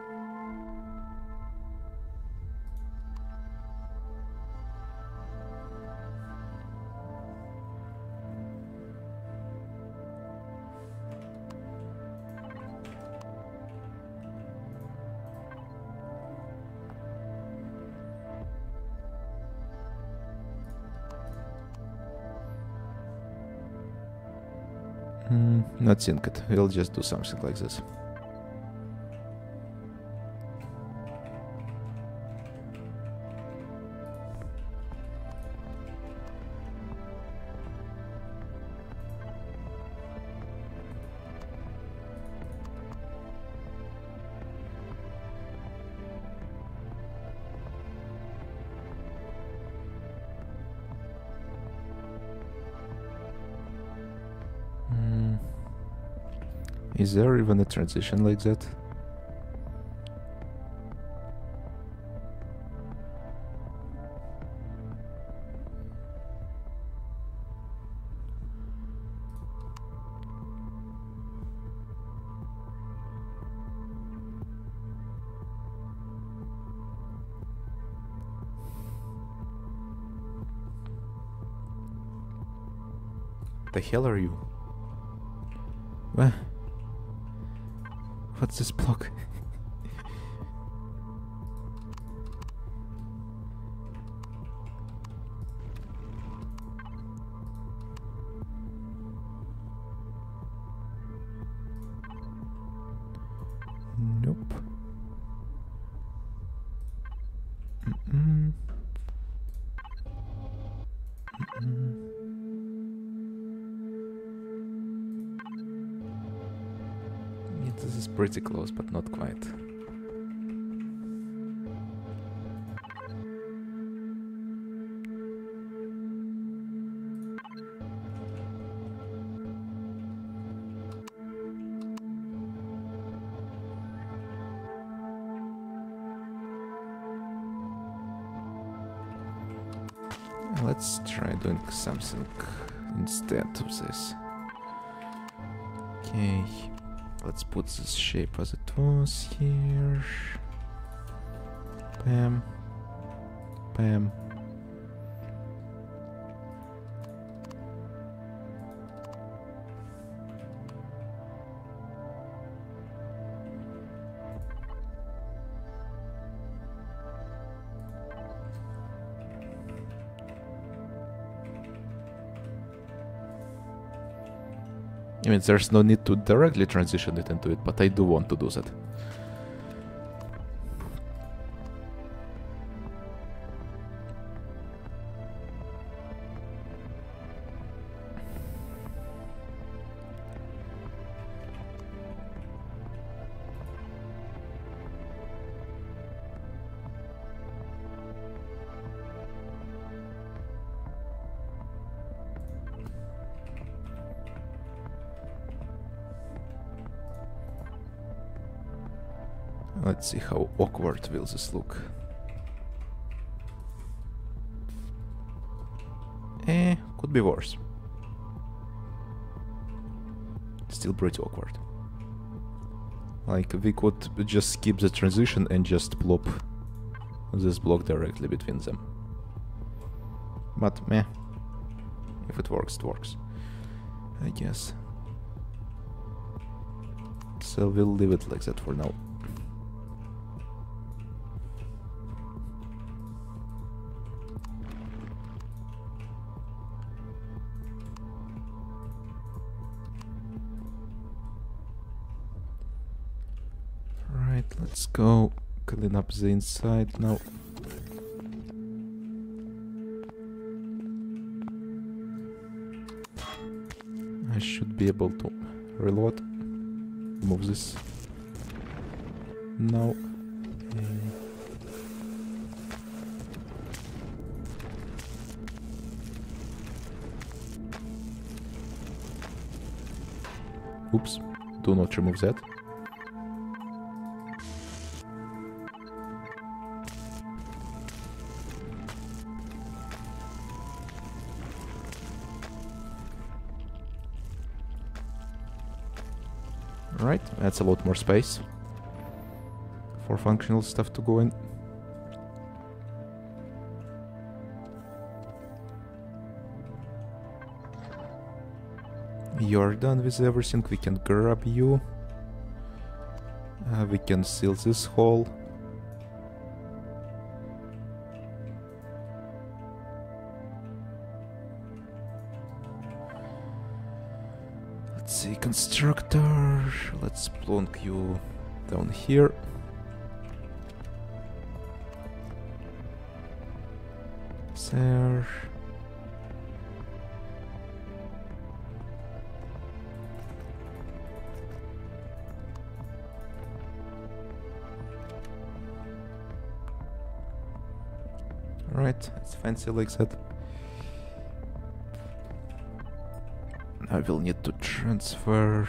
Hmm, not seeing it. We'll just do something like this. Is there even a transition like that? The hell are you? What? What's this block? Nope. Mm-mm. Mm-mm. Yeah, this is pretty close, but not quite. Let's try doing something instead of this. Okay, let's put this shape as it was here. Bam. Bam. I mean, there's no need to directly transition it into it, but I do want to do that. Let's see how awkward will this look. Eh, could be worse. Still pretty awkward. Like, we could just skip the transition and just plop this block directly between them. But meh. If it works, it works. I guess. So we'll leave it like that for now. Let's go clean up the inside now. I should be able to reload. Move this. No. Oops. Do not remove that. Right, that's a lot more space for functional stuff to go in. You're done with everything, we can grab you. Uh, we can seal this hole. Let's see, constructor. Let's plonk you down here. There. Alright, it's fancy like that. I will need to transfer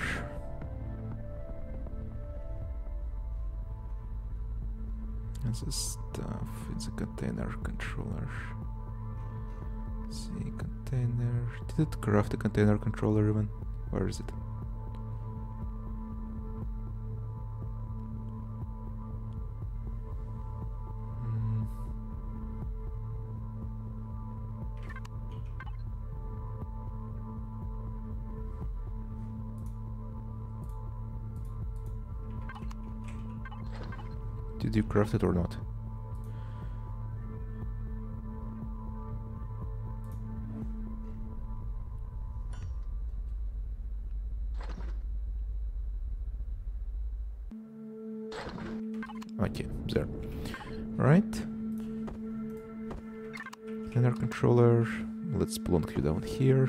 this stuff. It's a container controller. Let's see, container. Did it craft a container controller even? Where is it? Hmm. Did you craft it or not? Okay, there. Right. Inner controller. Let's plonk you down here.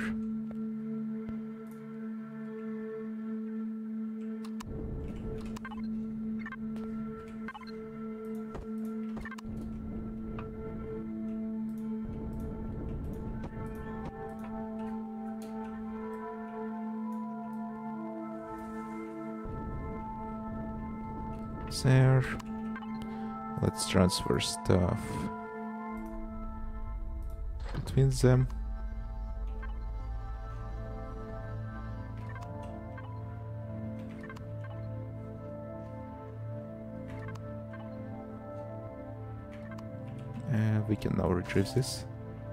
There. Let's transfer stuff between them. Uh, we can now retrieve this.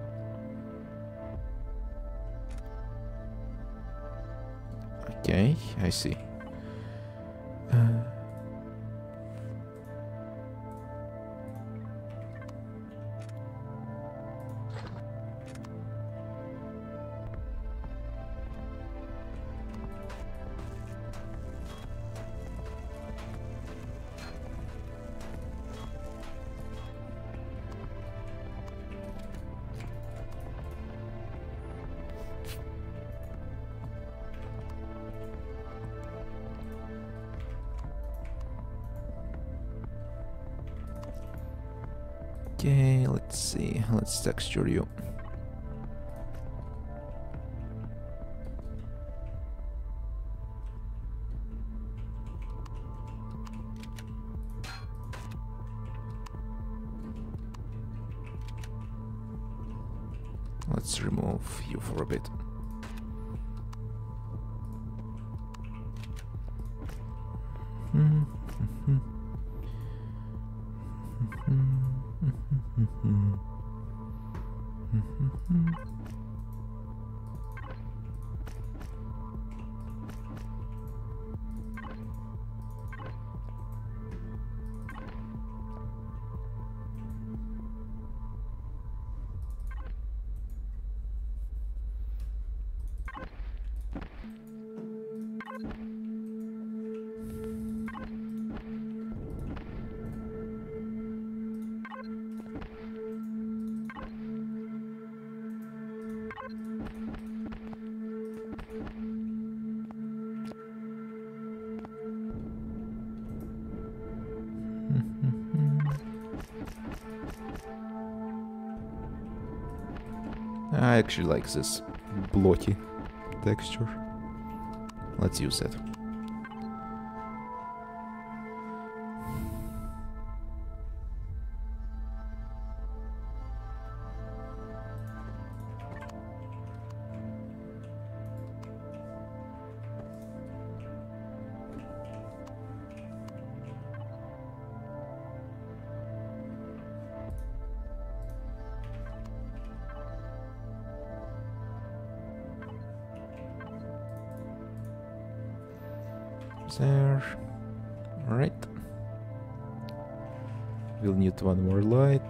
Okay, I see. Uh, Okay, let's see. Let's texture you. Let's remove you for a bit. I actually like this blocky texture. Let's use it. There. Alright. We'll need one more light.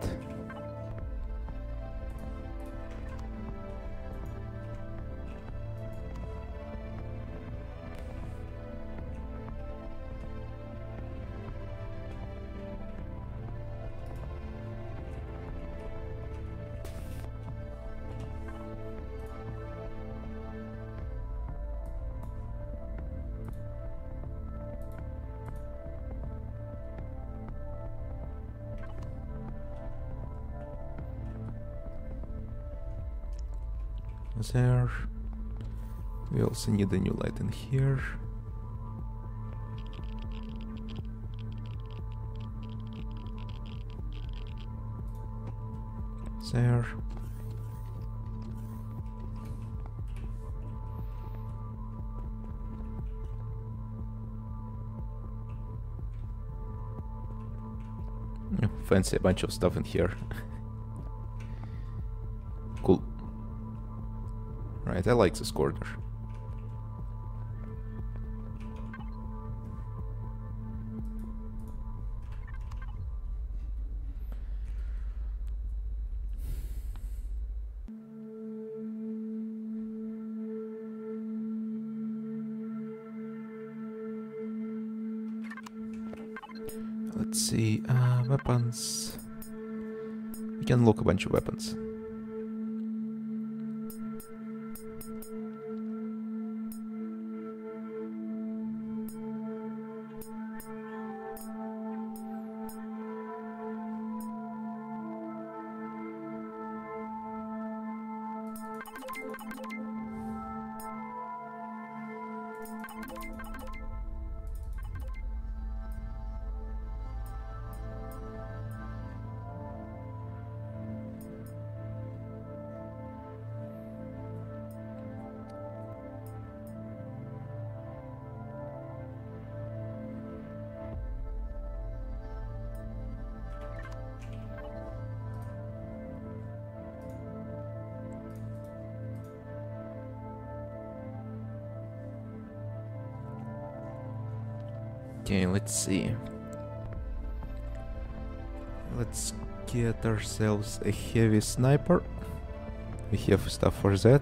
There. We also need a new light in here. There. Fancy a bunch of stuff in here. Cool. Right, I like this corner. Let's see, uh, weapons. We can look a bunch of weapons. Okay, let's see. Let's get ourselves a heavy sniper. We have stuff for that.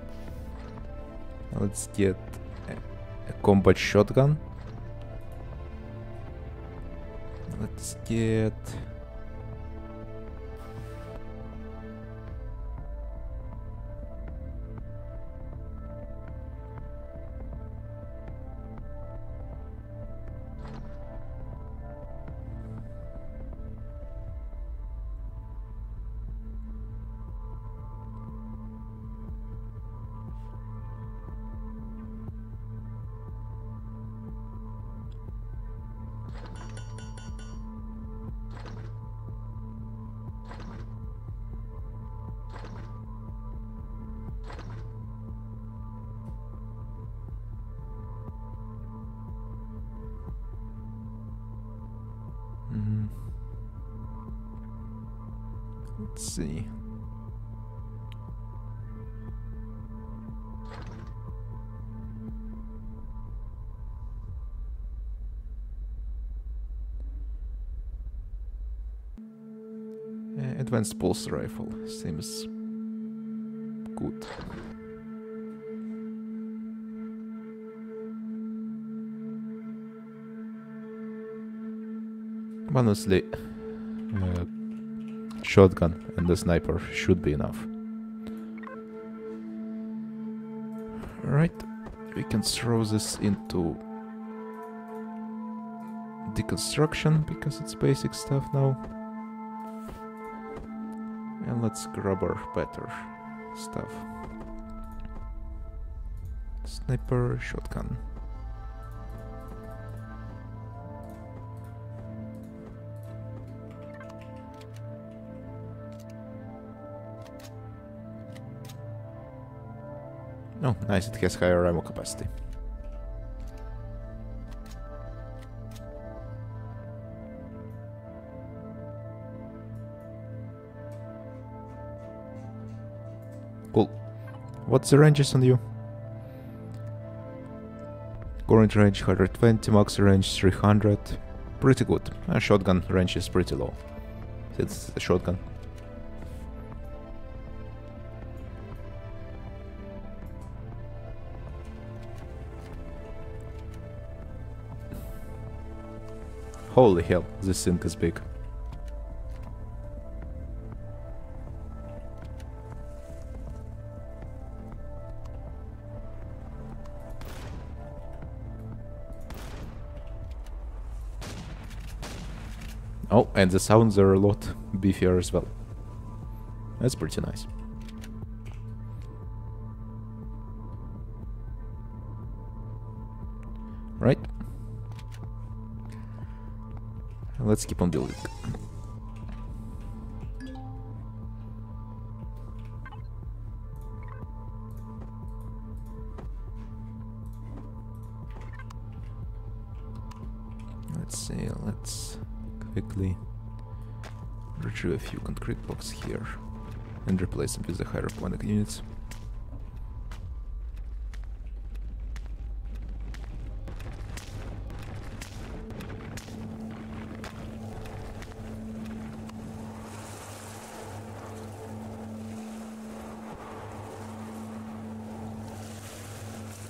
Let's get a, a combat shotgun. Let's get... Mm. Let's see. Uh, advanced pulse rifle seems good. Honestly, uh, shotgun and the sniper should be enough. Alright, we can throw this into deconstruction because it's basic stuff now. And let's grab our better stuff. Sniper, shotgun. Oh, nice, it has higher ammo capacity. Cool. What's the ranges on you? Current range one hundred twenty, max range three hundred. Pretty good. And shotgun range is pretty low. It's a shotgun. Holy hell, this thing is big. Oh, and the sounds are a lot beefier as well. That's pretty nice. Right. Let's keep on building. Let's see, let's quickly retrieve a few concrete blocks here and replace them with the higher planning units.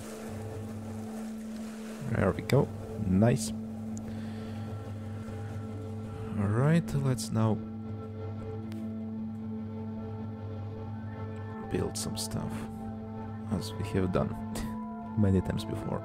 There we go. Nice. Alright, let's now build some stuff, as we have done many times before.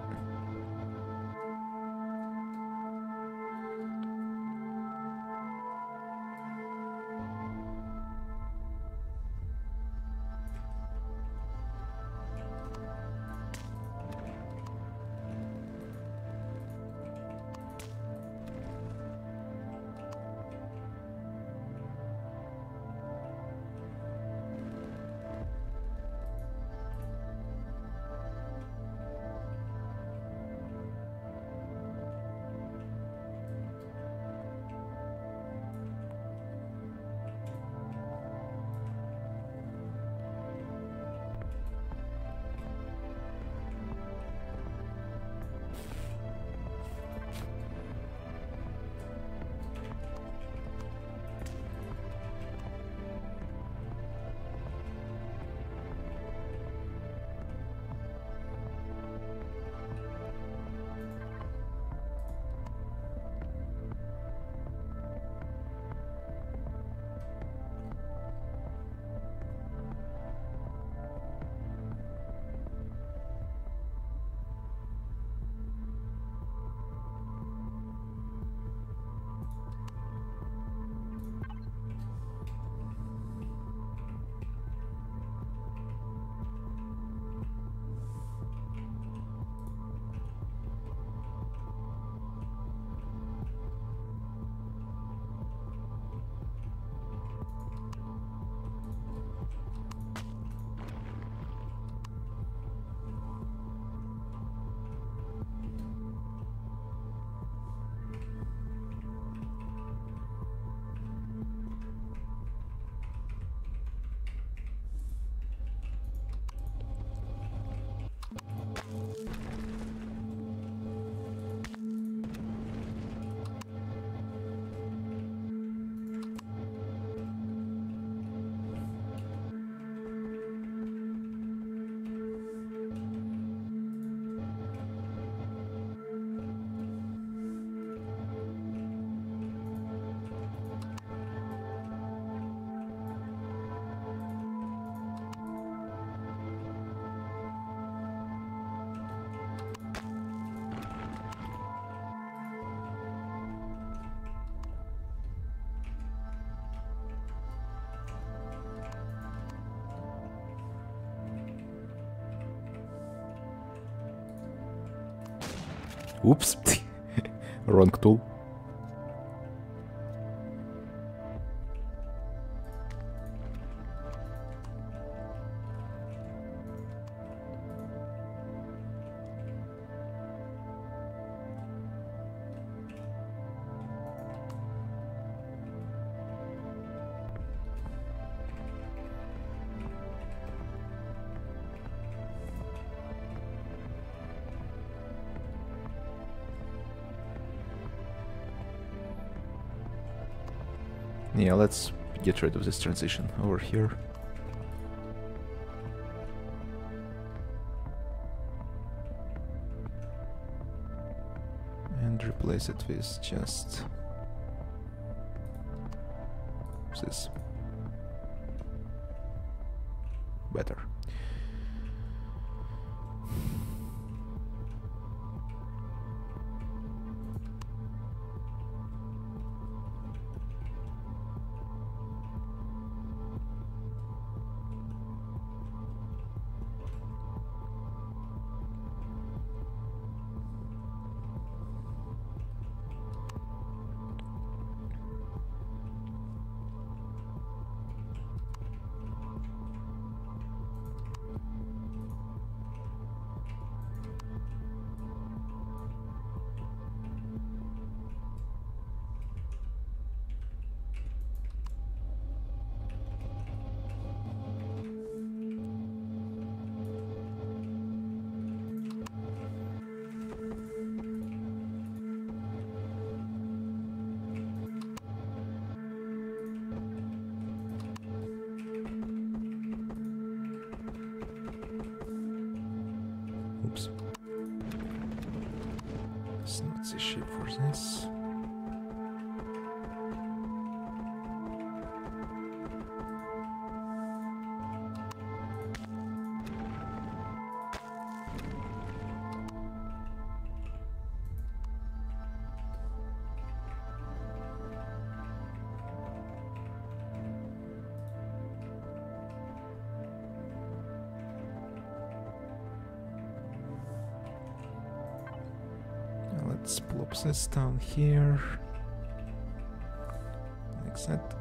Oops, wrong tool. Yeah, let's get rid of this transition over here. And replace it with just this. Better. Oops. It's not the shape for this. Let's plop this down here. Like that.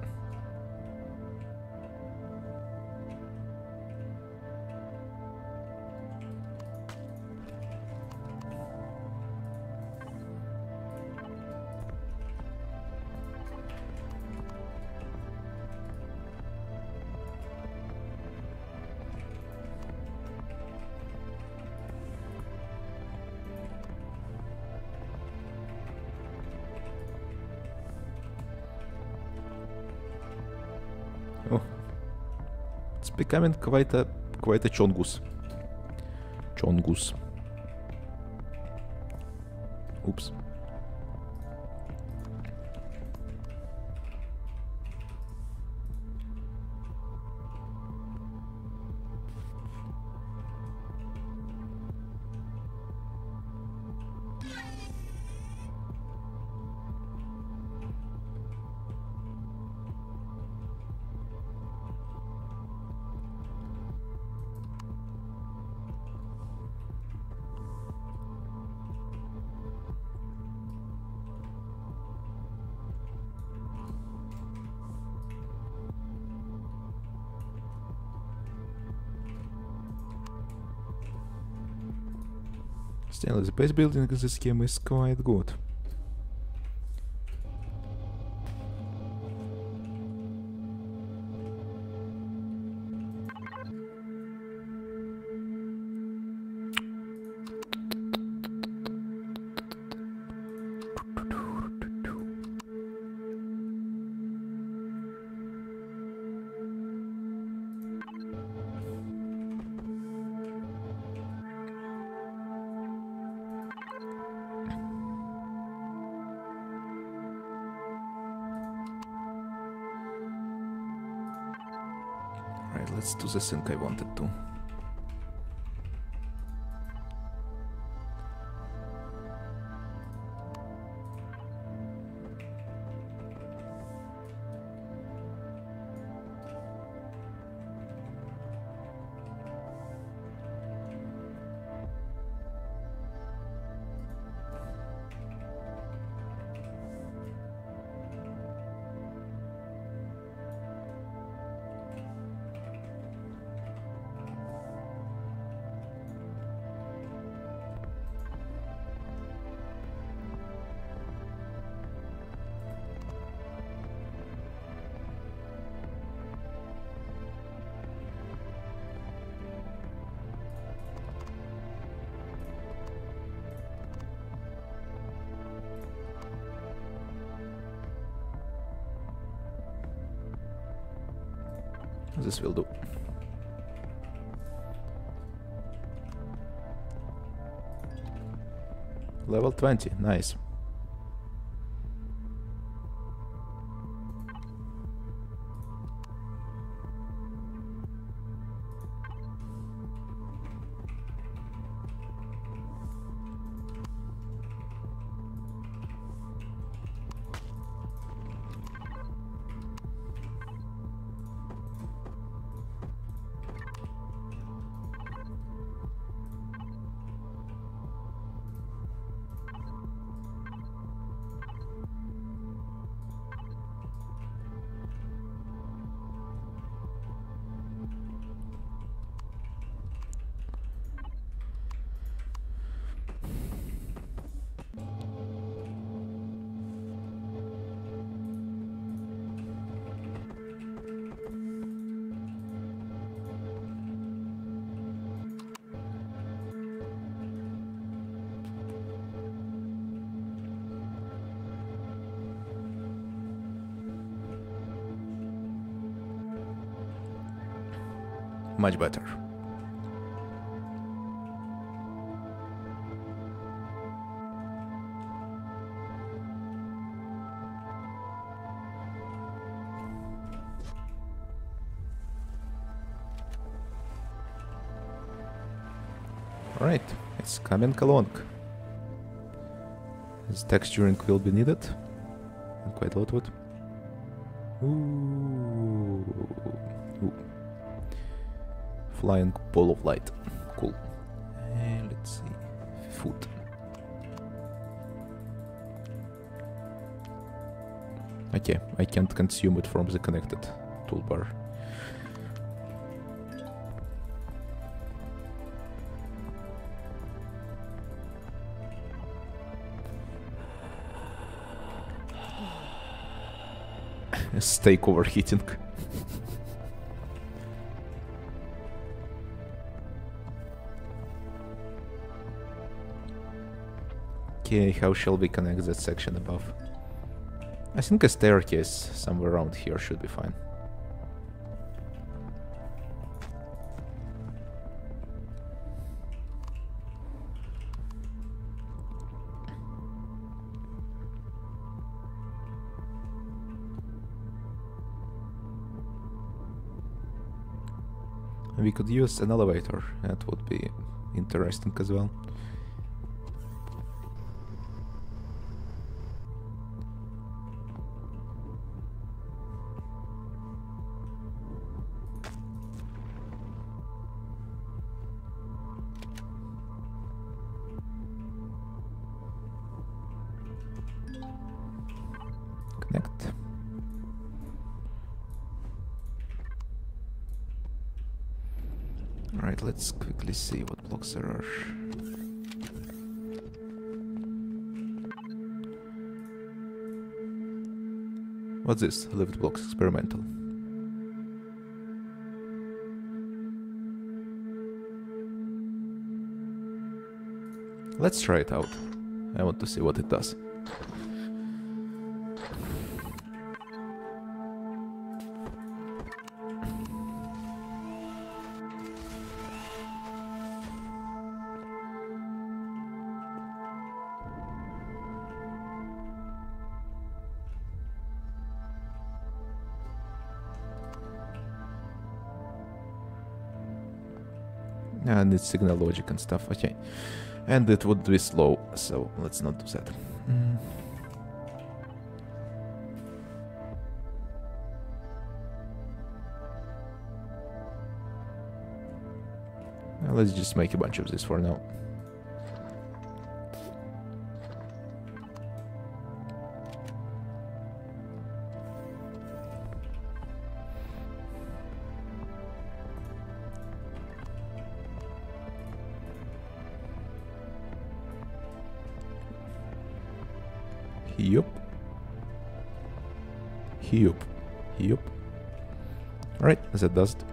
Oh, it's becoming quite a quite a chongus. Chongus. Oops. Still, the base building in this game is quite good. Right, let's do the thing I wanted to. This will do. Level twenty, nice. Much better. Alright, it's coming along. This texturing will be needed. And quite a lot of it. Ooh. Ooh. Flying ball of light. Cool. And let's see. Food. Okay, I can't consume it from the connected toolbar. Steak overheating. Okay, how shall we connect that section above? I think a staircase somewhere around here should be fine. We could use an elevator, that would be interesting as well. Connect. Alright, let's quickly see what blocks there are. What's this? Lift blocks experimental. Let's try it out. I want to see what it does. And it's signal logic and stuff, okay. And it would be slow, so let's not do that. Mm. Now let's just make a bunch of this for now. Yup. Yup. Yup. Alright, that does it.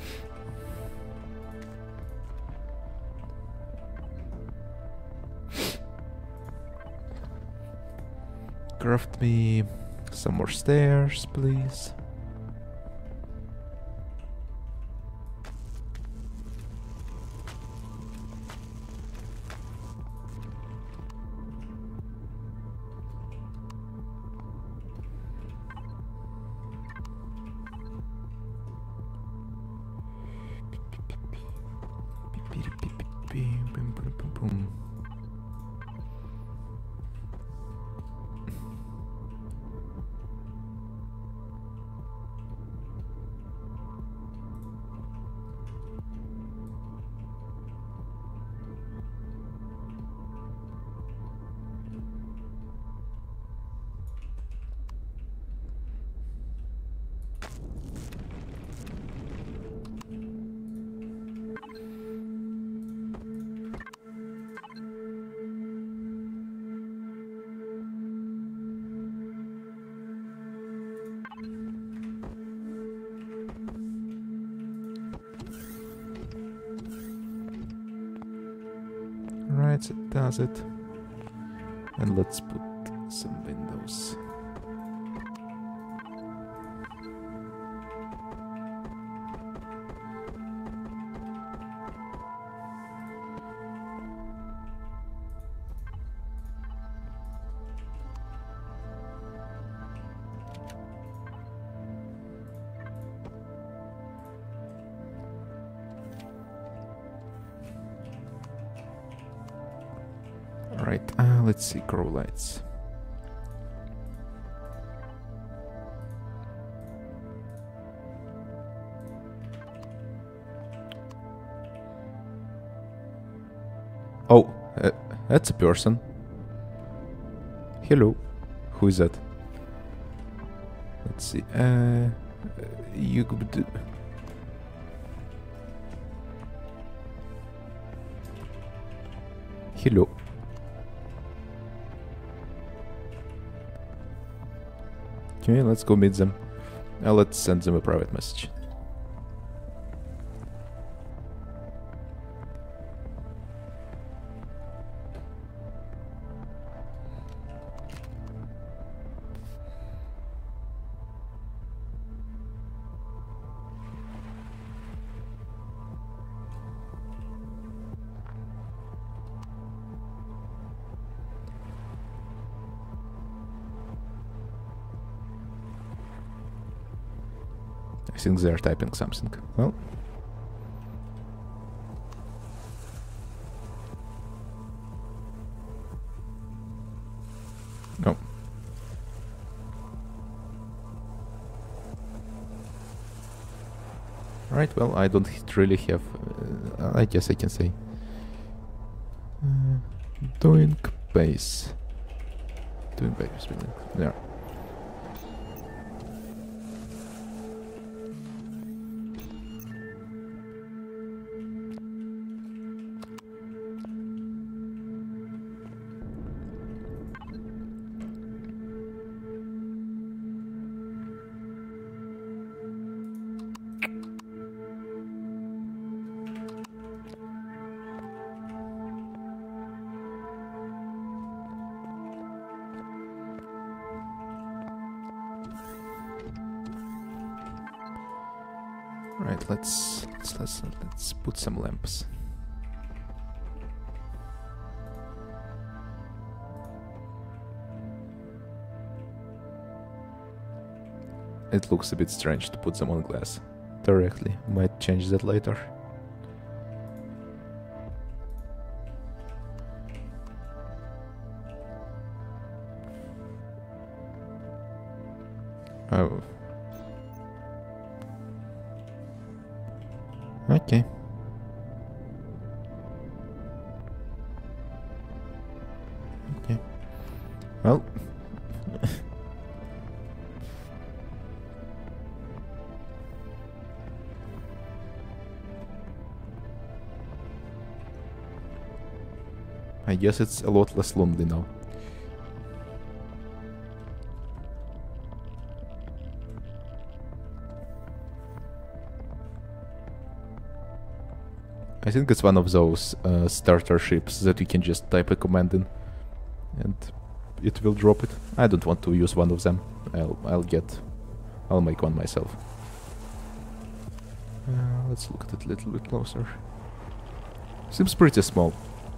Craft me some more stairs, please. Right, it does it. And let's put some windows. Alright, uh, let's see, grow lights. Oh, uh, that's a person. Hello. Who is that? Let's see. Uh, you could do. Hello. Okay, let's go meet them. Uh, let's send them a private message. I think they're typing something. Well. No. Right, well, I don't really have... Uh, I guess I can say... Uh, doing base. Doing base building. There. Right, let's let's let's let's put some lamps. It looks a bit strange to put them on glass directly. Might change that later. Oh. Okay. Okay. Well. I guess it's a lot less lonely now. I think it's one of those uh, starter ships that you can just type a command in and it will drop it. I don't want to use one of them. I'll I'll get I'll make one myself. Uh, let's look at it a little bit closer. Seems pretty small.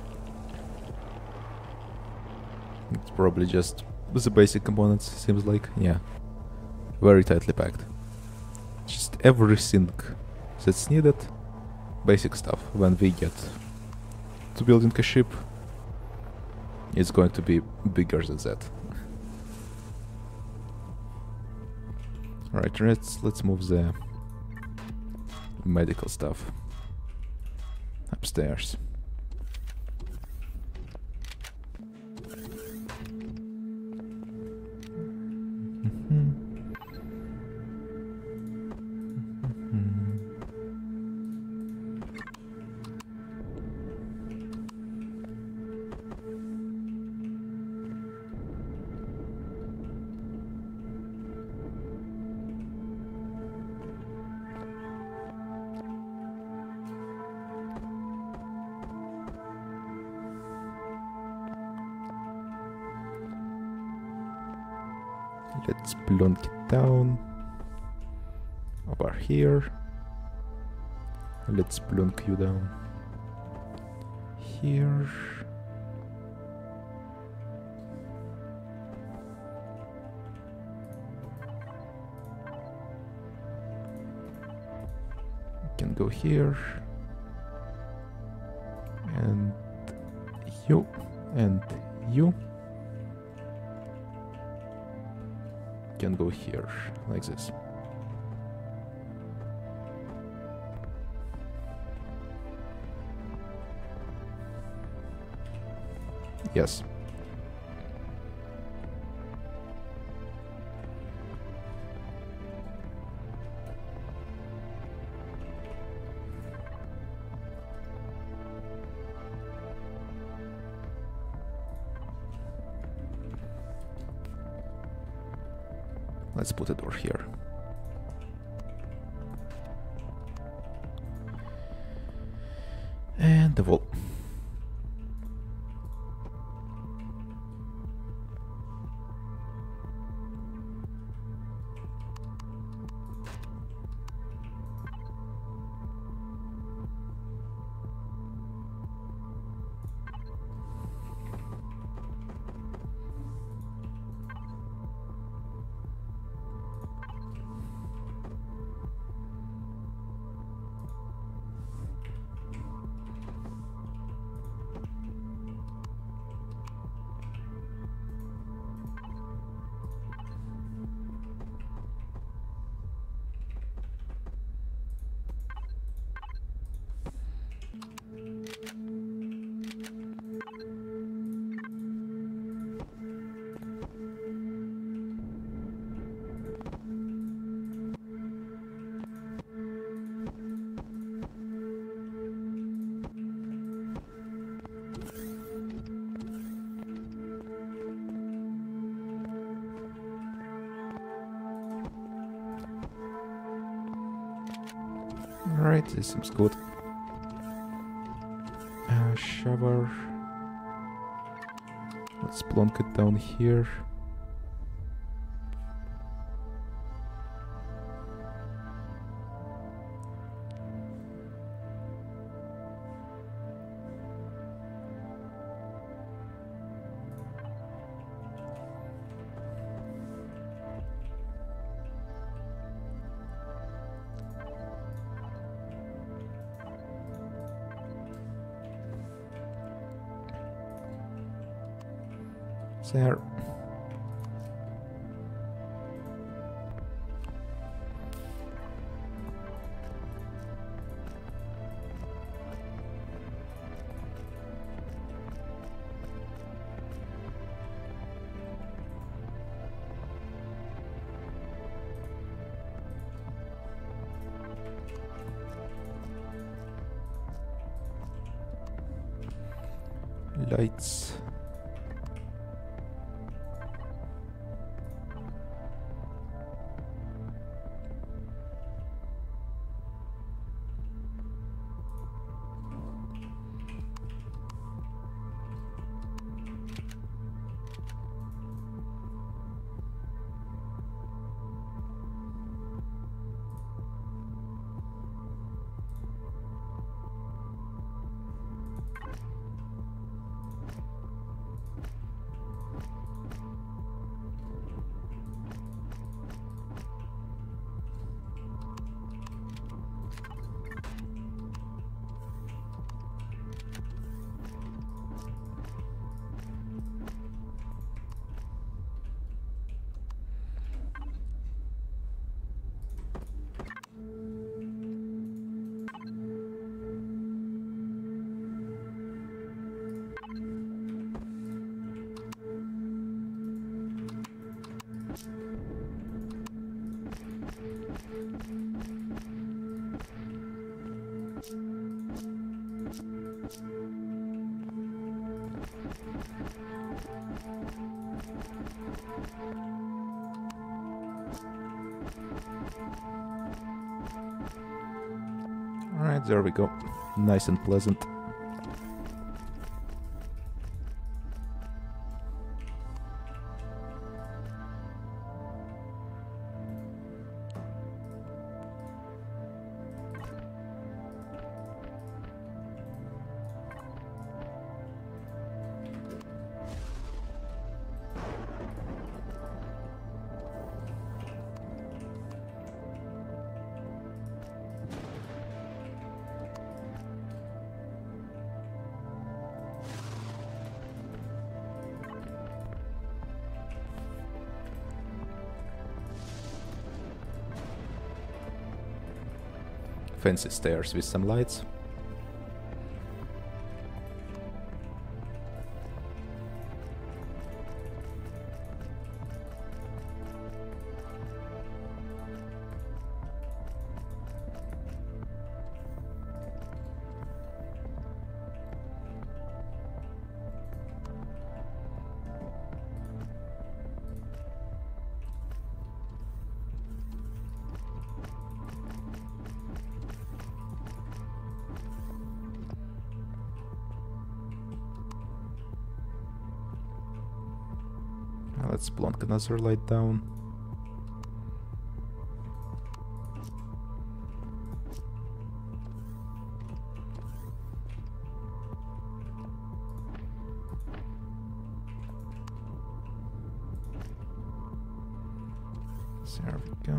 It's probably just the basic components, seems like. Yeah. Very tightly packed. Just everything that's needed. Basic stuff. When we get to building a ship, it's going to be bigger than that. Alright, let's let's move the medical stuff upstairs. Let's plunk it down over here. Let's plunk you down here. You can go here. And you and you. Can go here, like this. Yes. Let's put a door here. And the wall. Alright, this seems good. Uh, shower. Let's plonk it down here. There. Lights. Alright, there we go. Nice and pleasant. Fancy stairs with some lights. Uh, let's plonk another light down. There we go.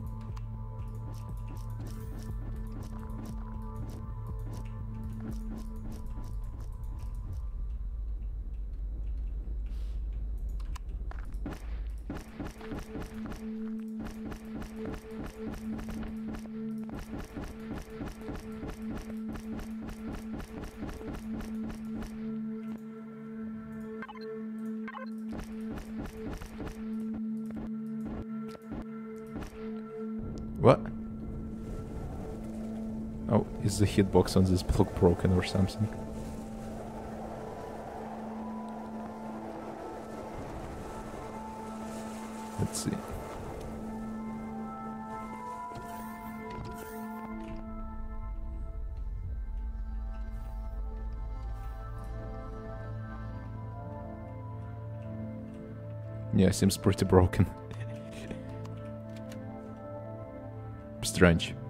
What? Oh, is the hitbox on this block broken or something? Let's see. Yeah, seems pretty broken. Strange.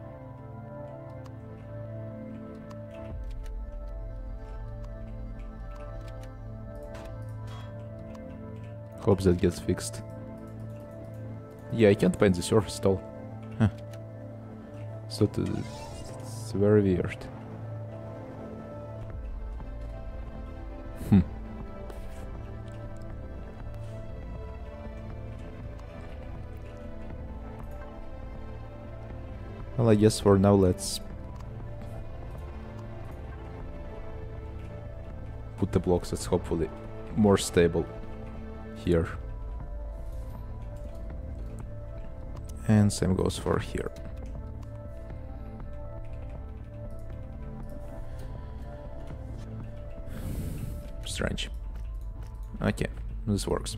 Hope that gets fixed. Yeah, I can't paint the surface at all. Huh. So it's very weird. Hmm. Well, I guess for now let's put the blocks that's hopefully more stable here. And same goes for here. Strange. Okay, this works.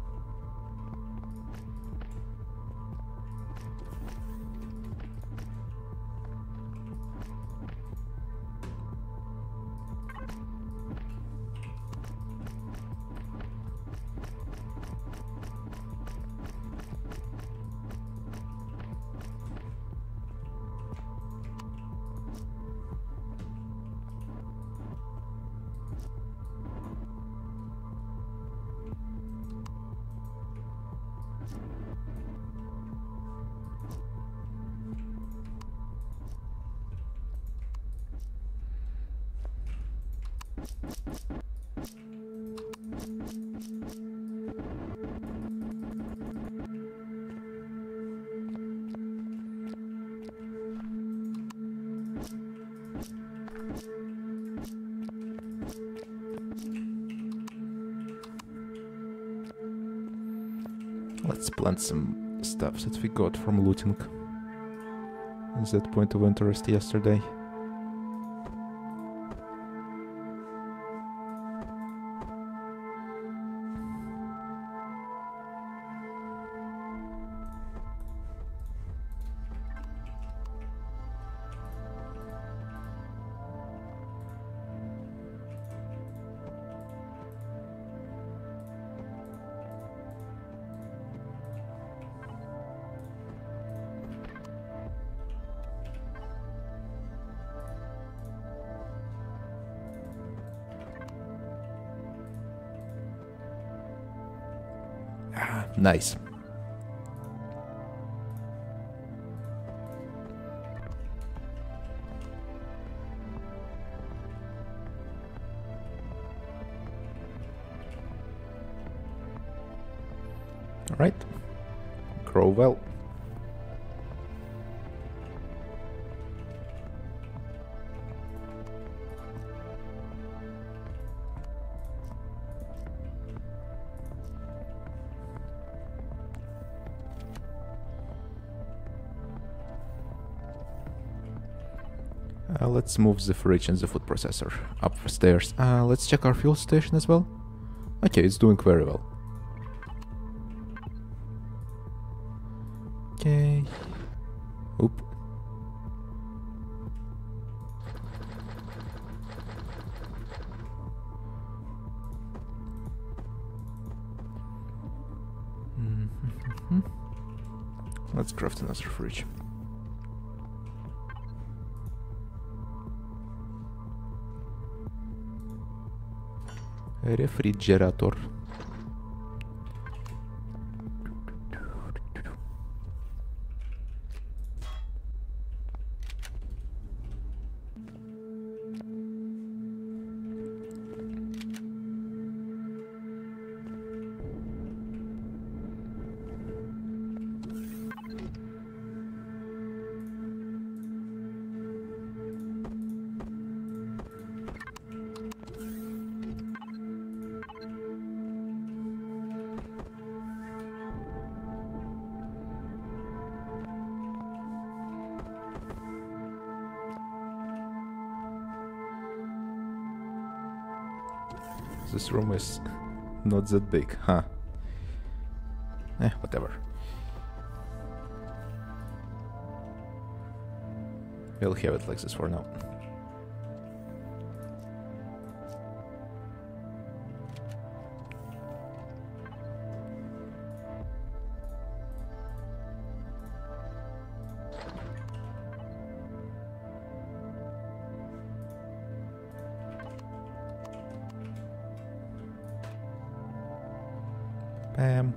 Let's plant some stuff that we got from looting. Is that point of interest yesterday? Ah, nice. All right. Grow well. Uh, let's move the fridge and the food processor upstairs. Uh, let's check our fuel station as well. Okay, it's doing very well. Okay. Oop. Mm-hmm. Let's craft another fridge. Refrigerator. This room is not that big, huh? Eh, whatever. We'll have it like this for now. Bam.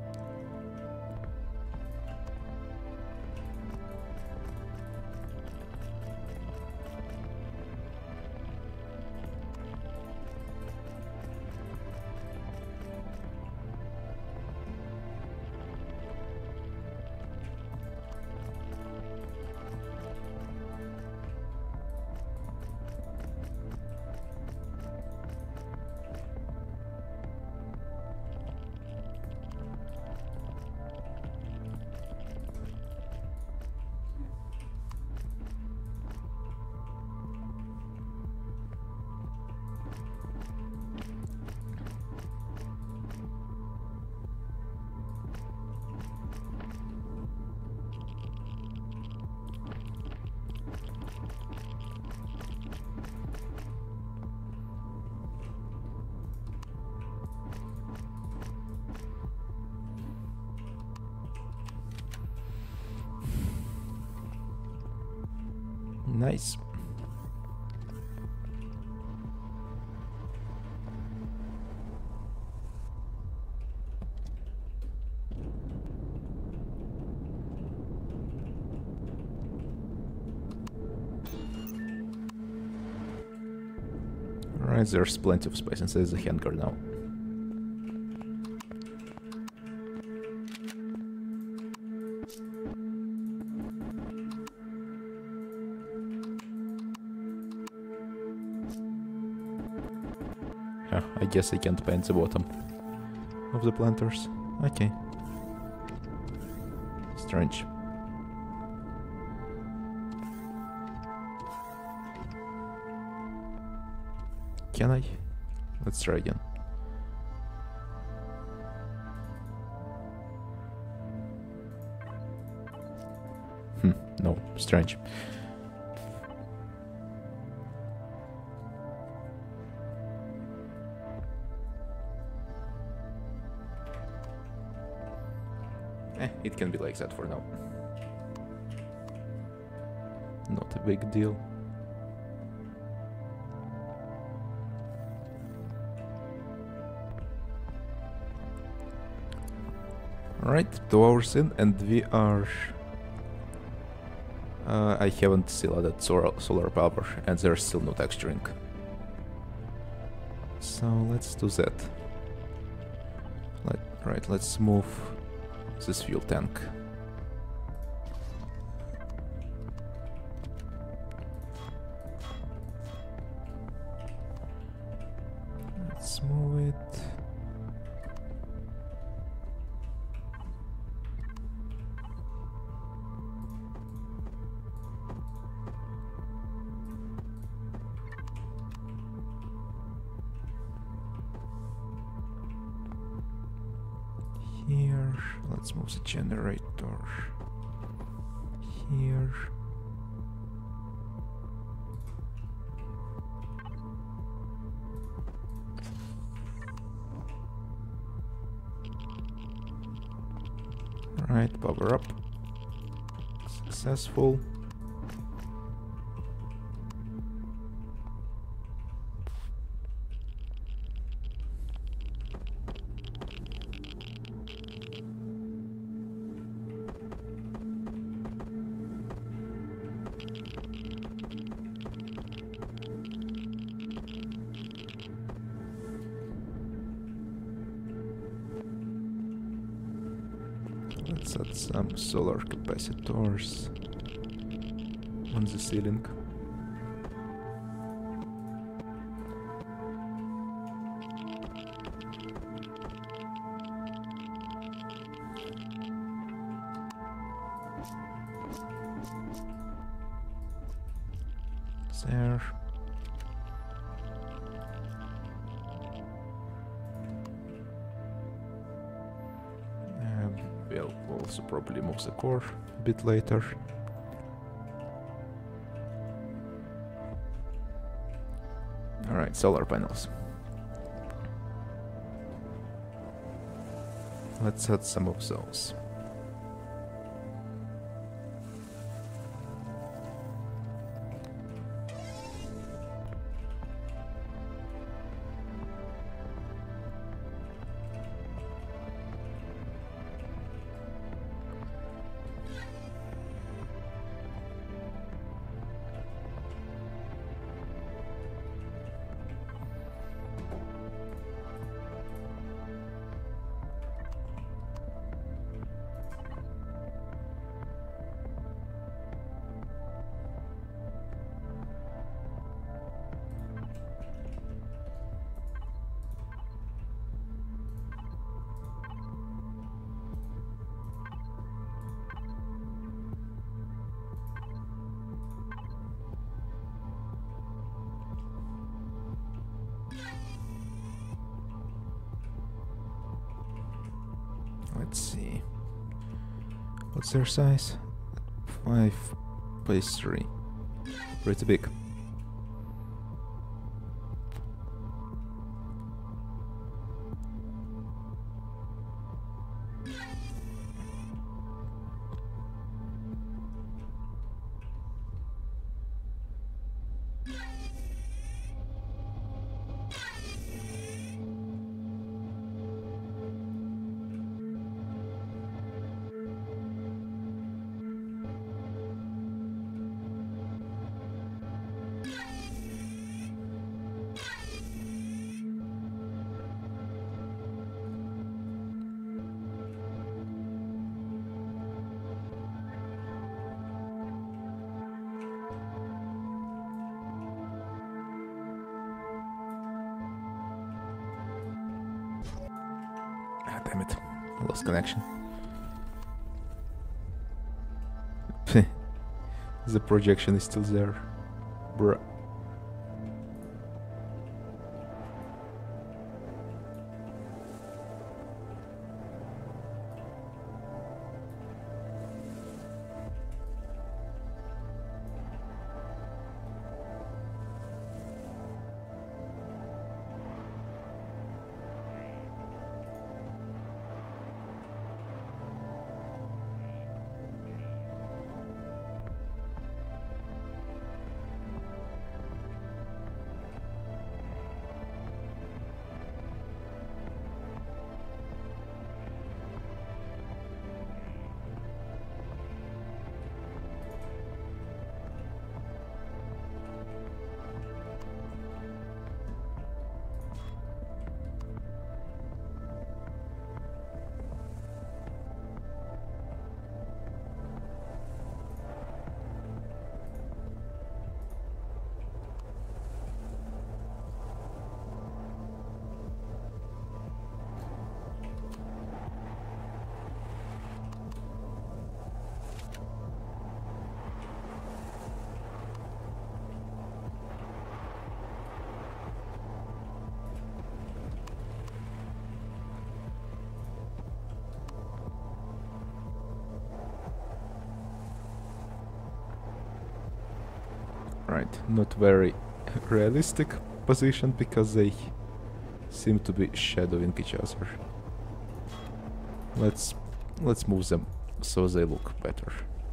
Nice. Alright, there's plenty of space inside the hangar now. I guess I can't paint the bottom of the planters. Okay. Strange. Can I? Let's try again. Hmm, no, strange. Eh, it can be like that for now. Not a big deal. Alright, two hours in and we are... Uh, I haven't still added solar, solar power and there's still no texturing. So let's do that. Let, right, let's move this fuel tank. Let's move it. Here, let's move the generator here. Alright, power up. Successful. Let's add some solar capacitors on the ceiling. There. We'll also probably move the core a bit later. Alright, solar panels. Let's add some of those. Let's see. What's their size? five by three. Pretty big. Ah, damn it. I lost connection. The projection is still there. Bruh. Right, not very realistic position because they seem to be shadowing each other. Let's Let's move them so they look better.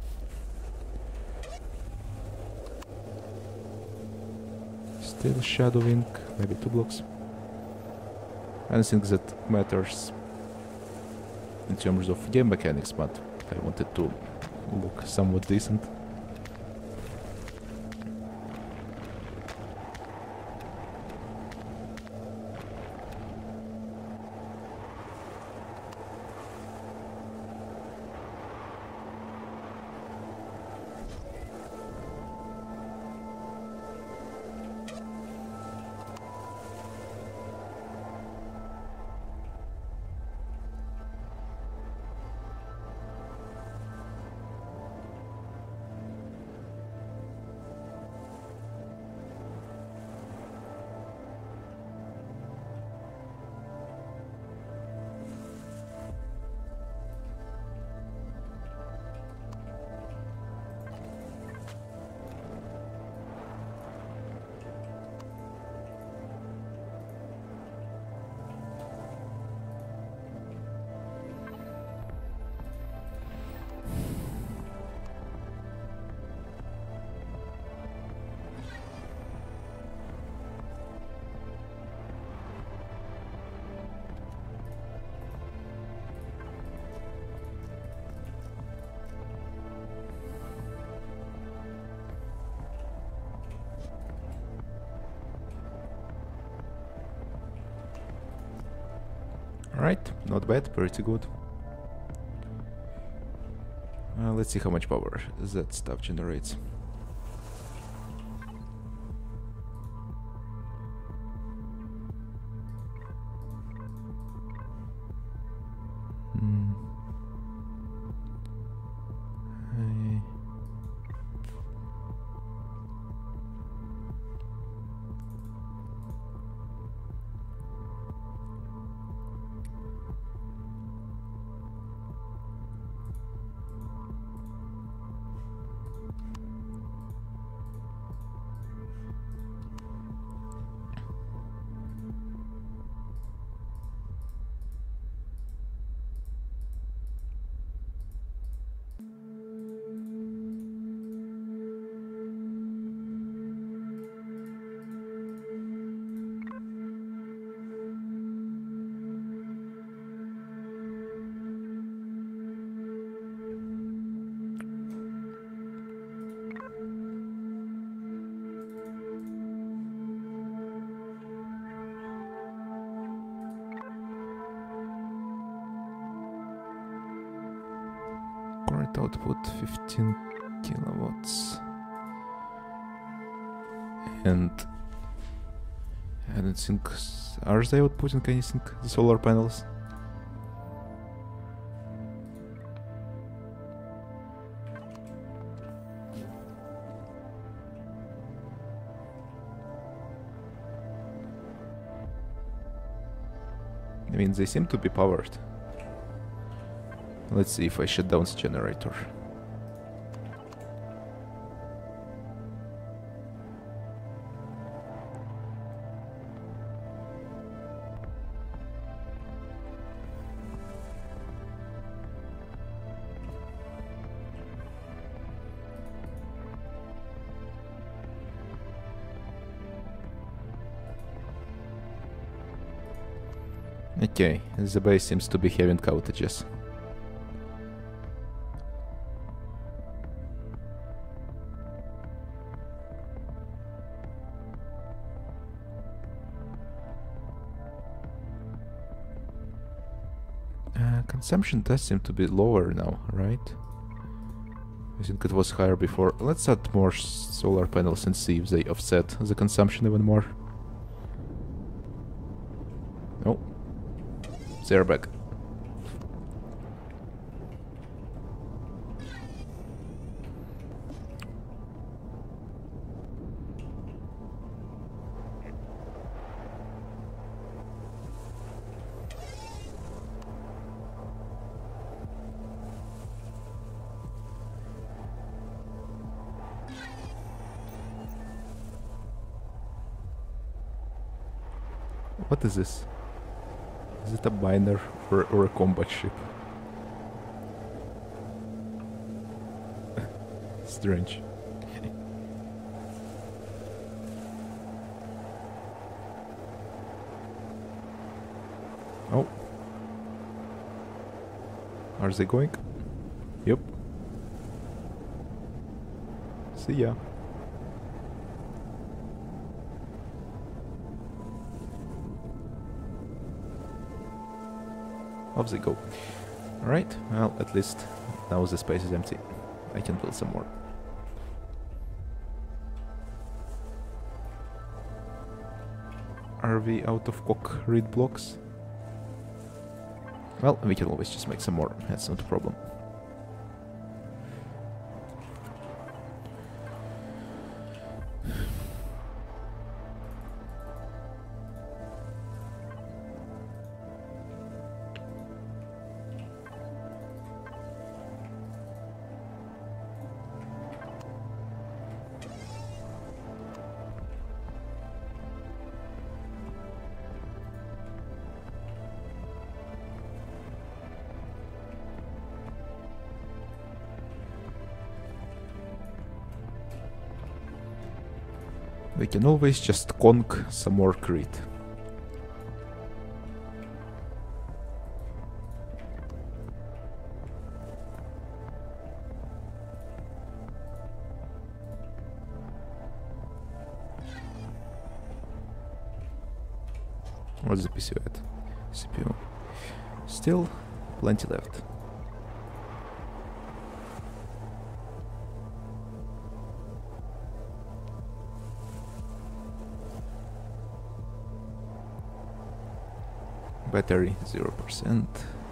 Still shadowing, maybe two blocks. I don't think that matters in terms of game mechanics, but I wanted to look somewhat decent. Alright, not bad, pretty good. Uh, let's see how much power that stuff generates. Hmm. I current output fifteen kilowatts, and I don't think are they outputting anything, the solar panels? I mean, they seem to be powered. Let's see if I shut down the generator. Okay, the base seems to be having outages. Uh, consumption does seem to be lower now, right? I think it was higher before. Let's add more solar panels and see if they offset the consumption even more. Oh, they're back. What is this? Is it a miner or, or a combat ship? Strange. Oh. Are they going? Yep. See ya. Off they go. Alright, well, at least now the space is empty. I can build some more. Are we out of concrete blocks? Well, we can always just make some more. That's not a problem. We can always just conk some more Crete. What's the P C U at? C P U. Still plenty left. Battery zero percent.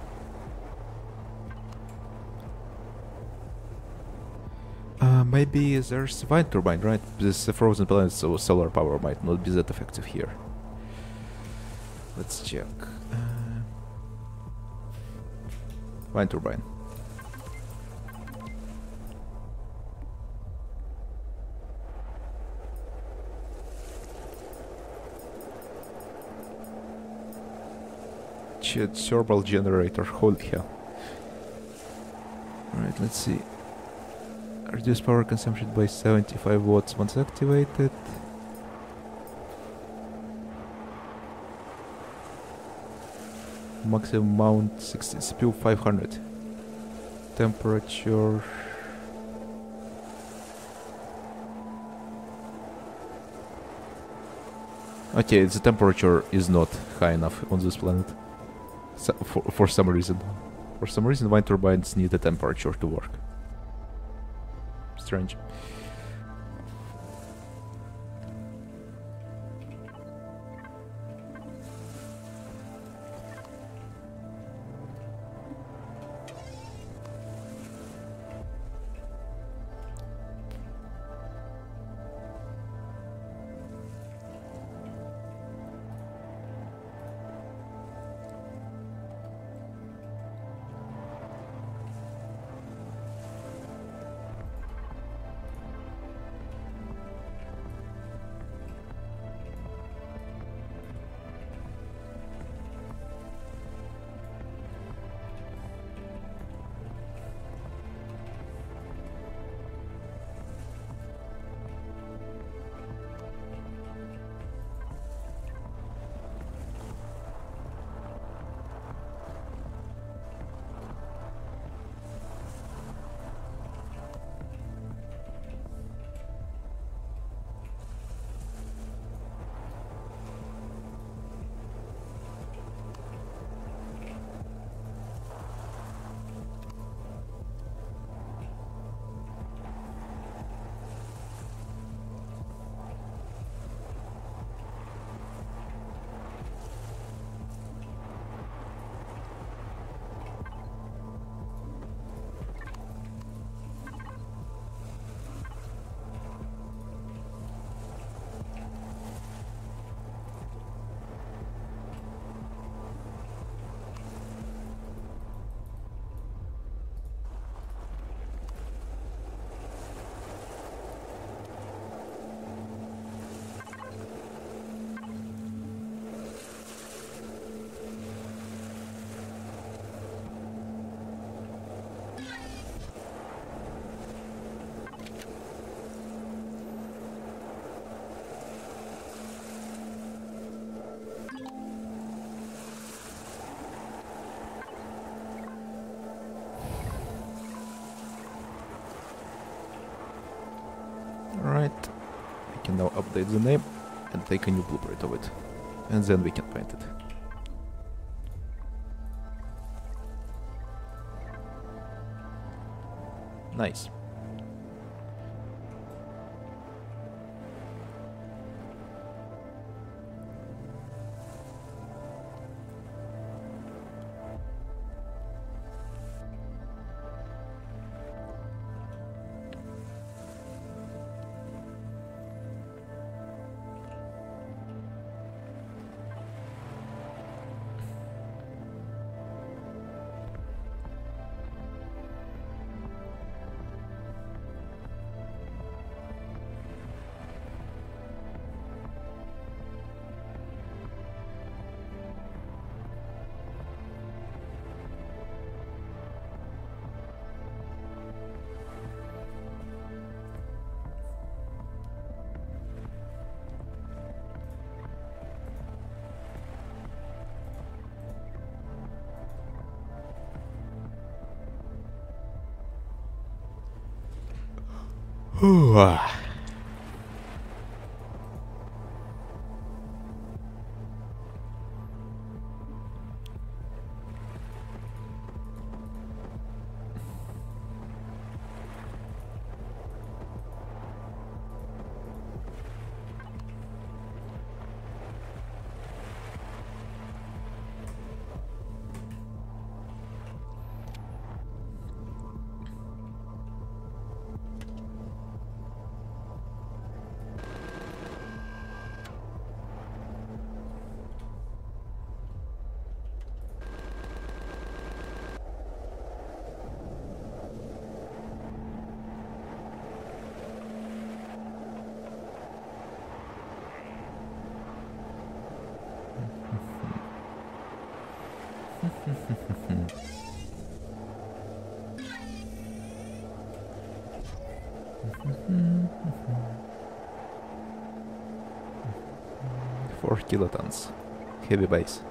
Uh, maybe there's a wind turbine, right? This uh, frozen planet, so solar power might not be that effective here. Let's check. Uh, wind turbine. Thermal generator, holy hell. Alright, let's see. Reduce power consumption by seventy-five watts once activated. Maximum mount sixty, C P U five hundred. Temperature. Okay, the temperature is not high enough on this planet. So, for, for some reason. For some reason, wind turbines need a temperature to work. Strange. Alright, I can now update the name and take a new blueprint of it. And then we can paint it. Nice. Ooh, ah. Four kilotons. Heavy base.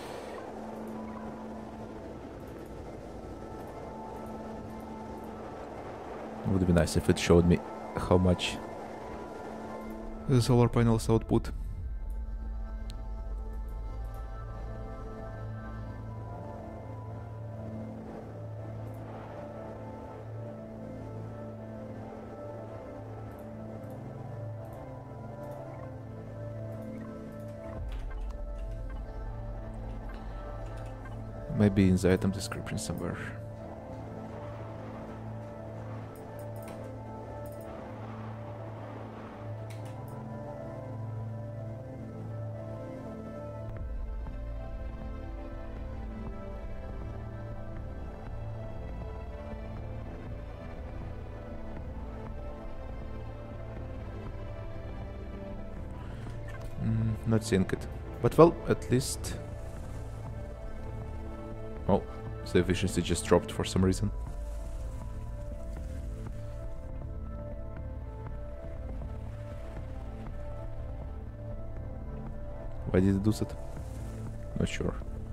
Would be nice if it showed me how much the solar panels output. Maybe in the item description somewhere. Mm, not seeing it. But well, at least... Oh, the efficiency just dropped for some reason. Why did it do that? Not sure.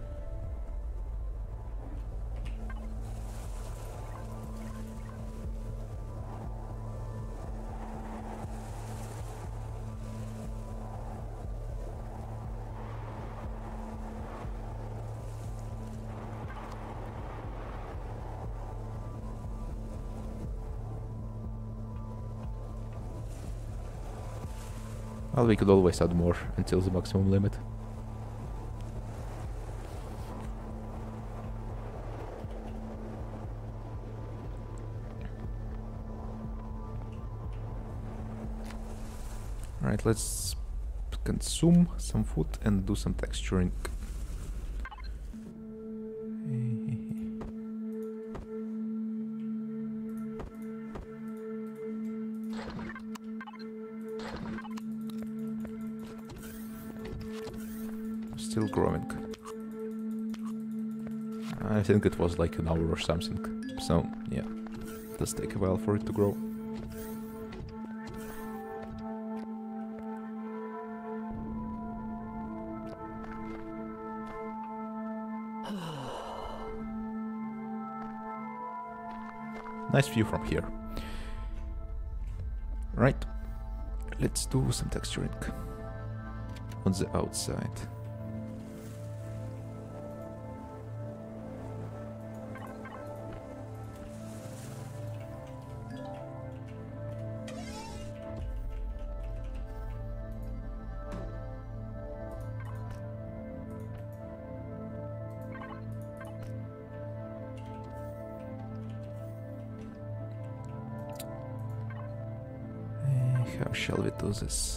Well, we could always add more until the maximum limit. Alright, let's consume some food and do some texturing. Still growing. I think it was like an hour or something. So, yeah, it does take a while for it to grow. Nice view from here. Right, Let's do some texturing on the outside. How shall we do this?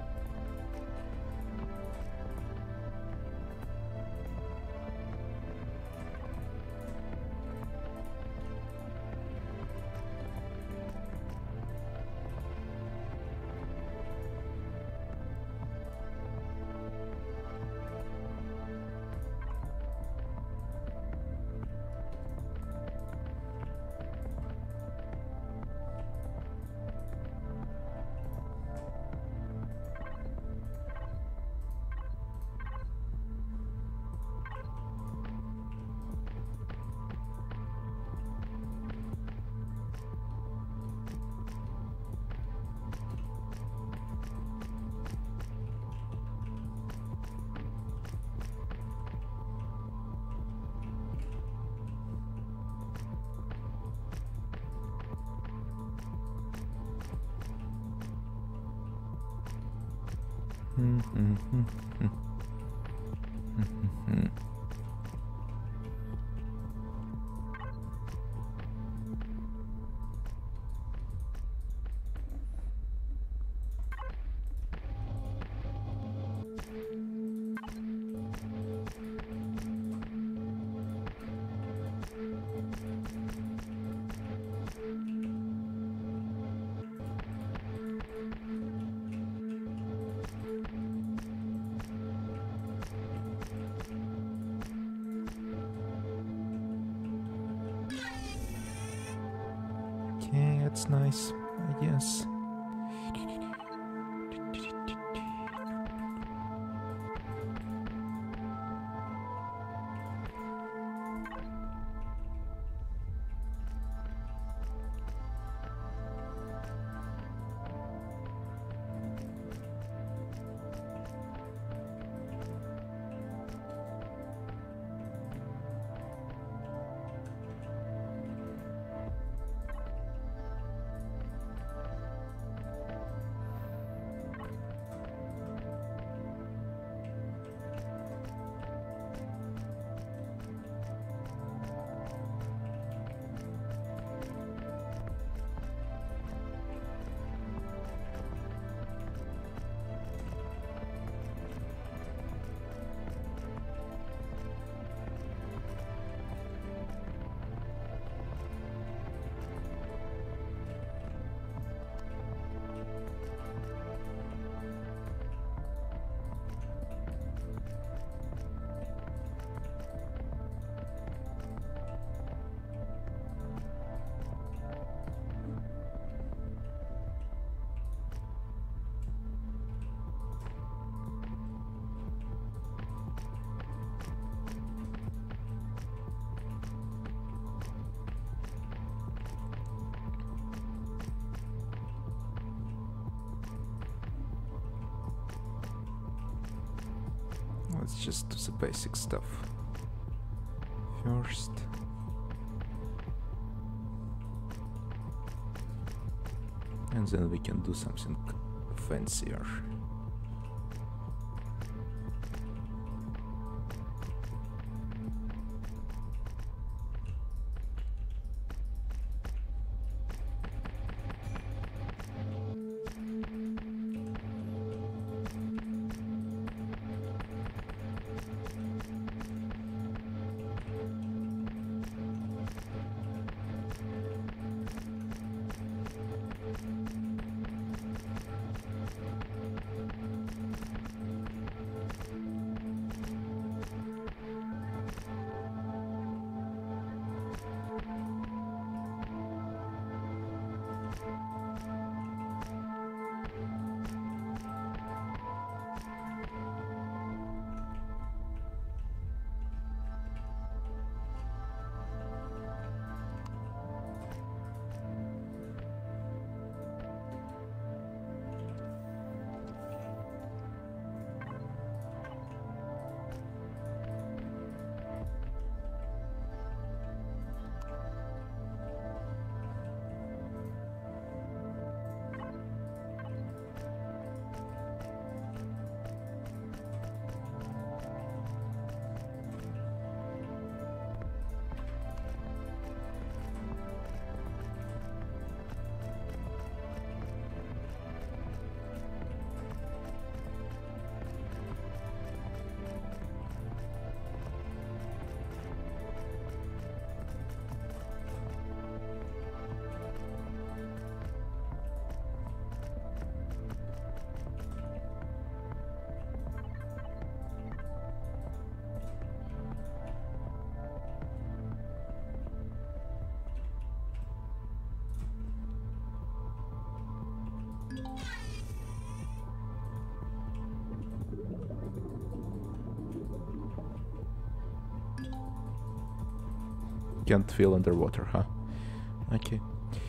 Okay, that's nice, I guess. Let's just do the basic stuff first. And then we can do something fancier. can't feel underwater, huh? Okay.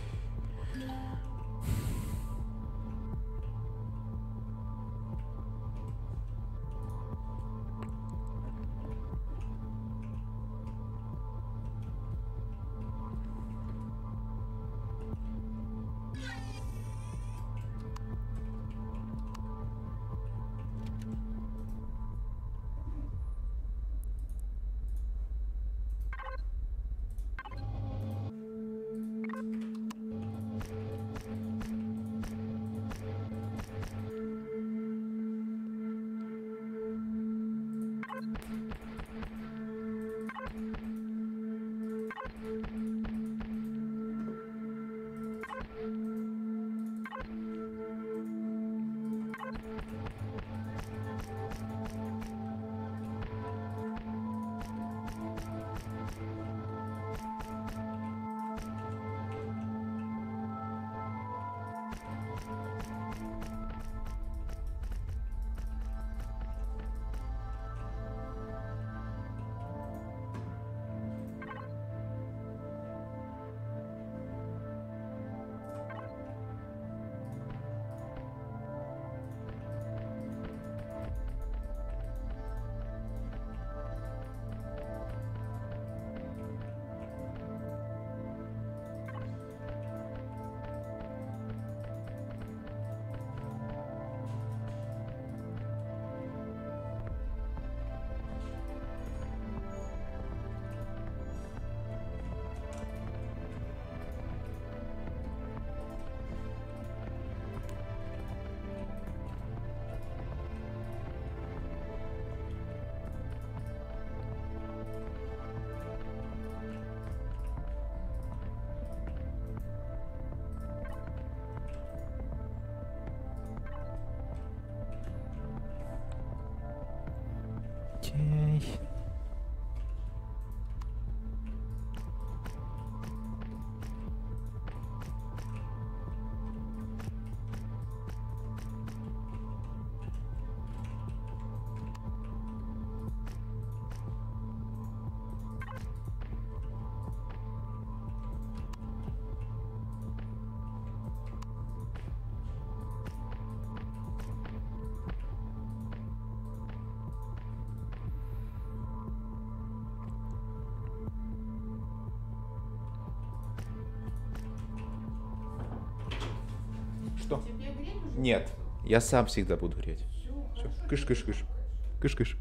Okay. Что? Нет, я сам всегда буду греть. Все, кыш-кыш-кыш. Кыш-кыш.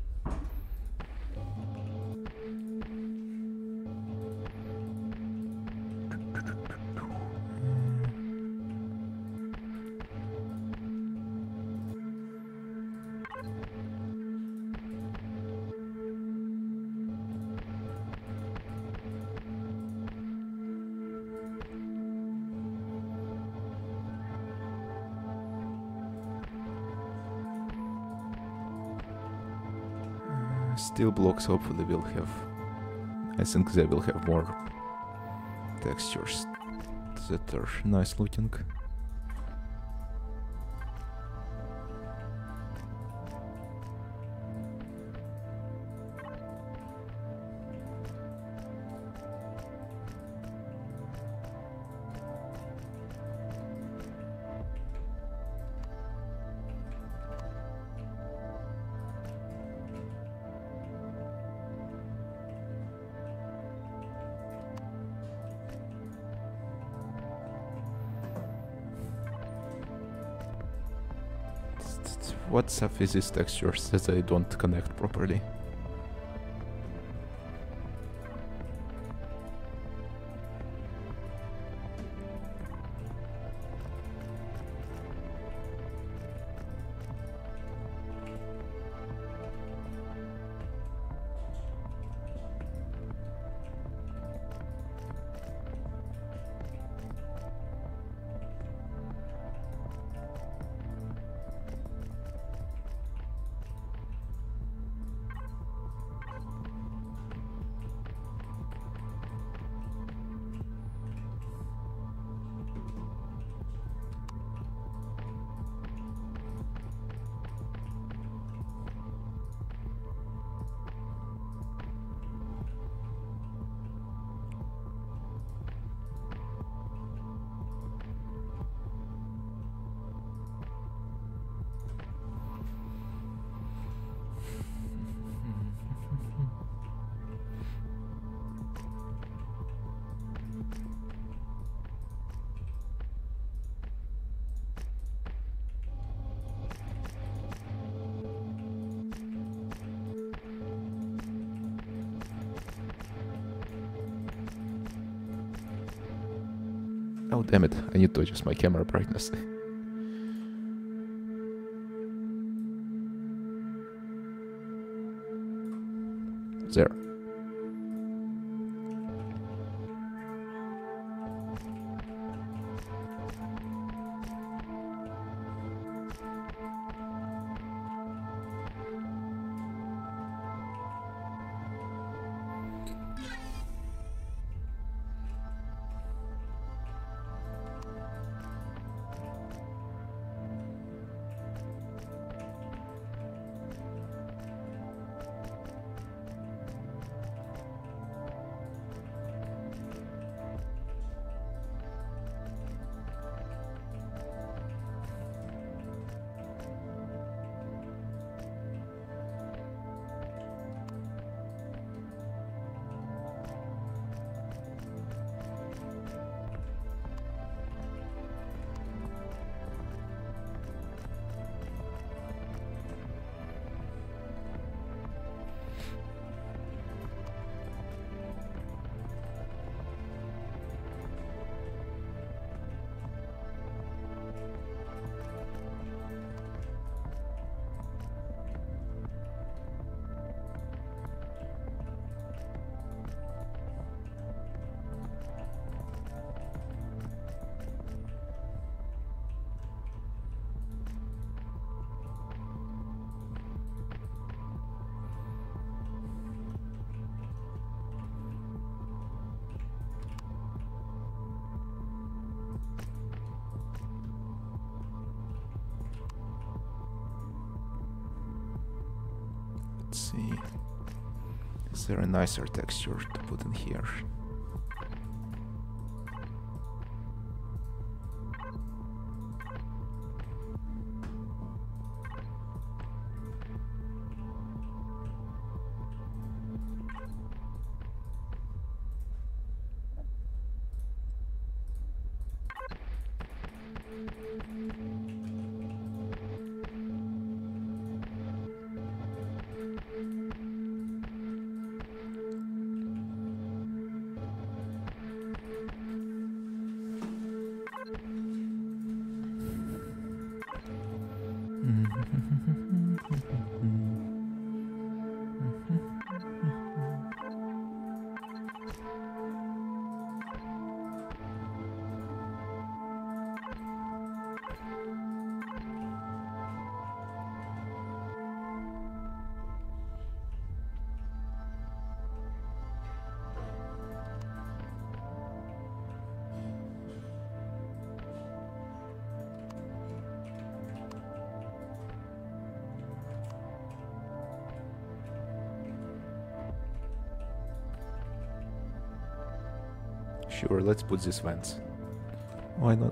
Steel blocks hopefully will have... I think they will have more textures that are nice looking. What stuff is these textures that I don't connect properly? Oh damn it, I need to adjust my camera brightness. There. Let's see. Is there a nicer texture to put in here? Sure, let's put these vents. Why not?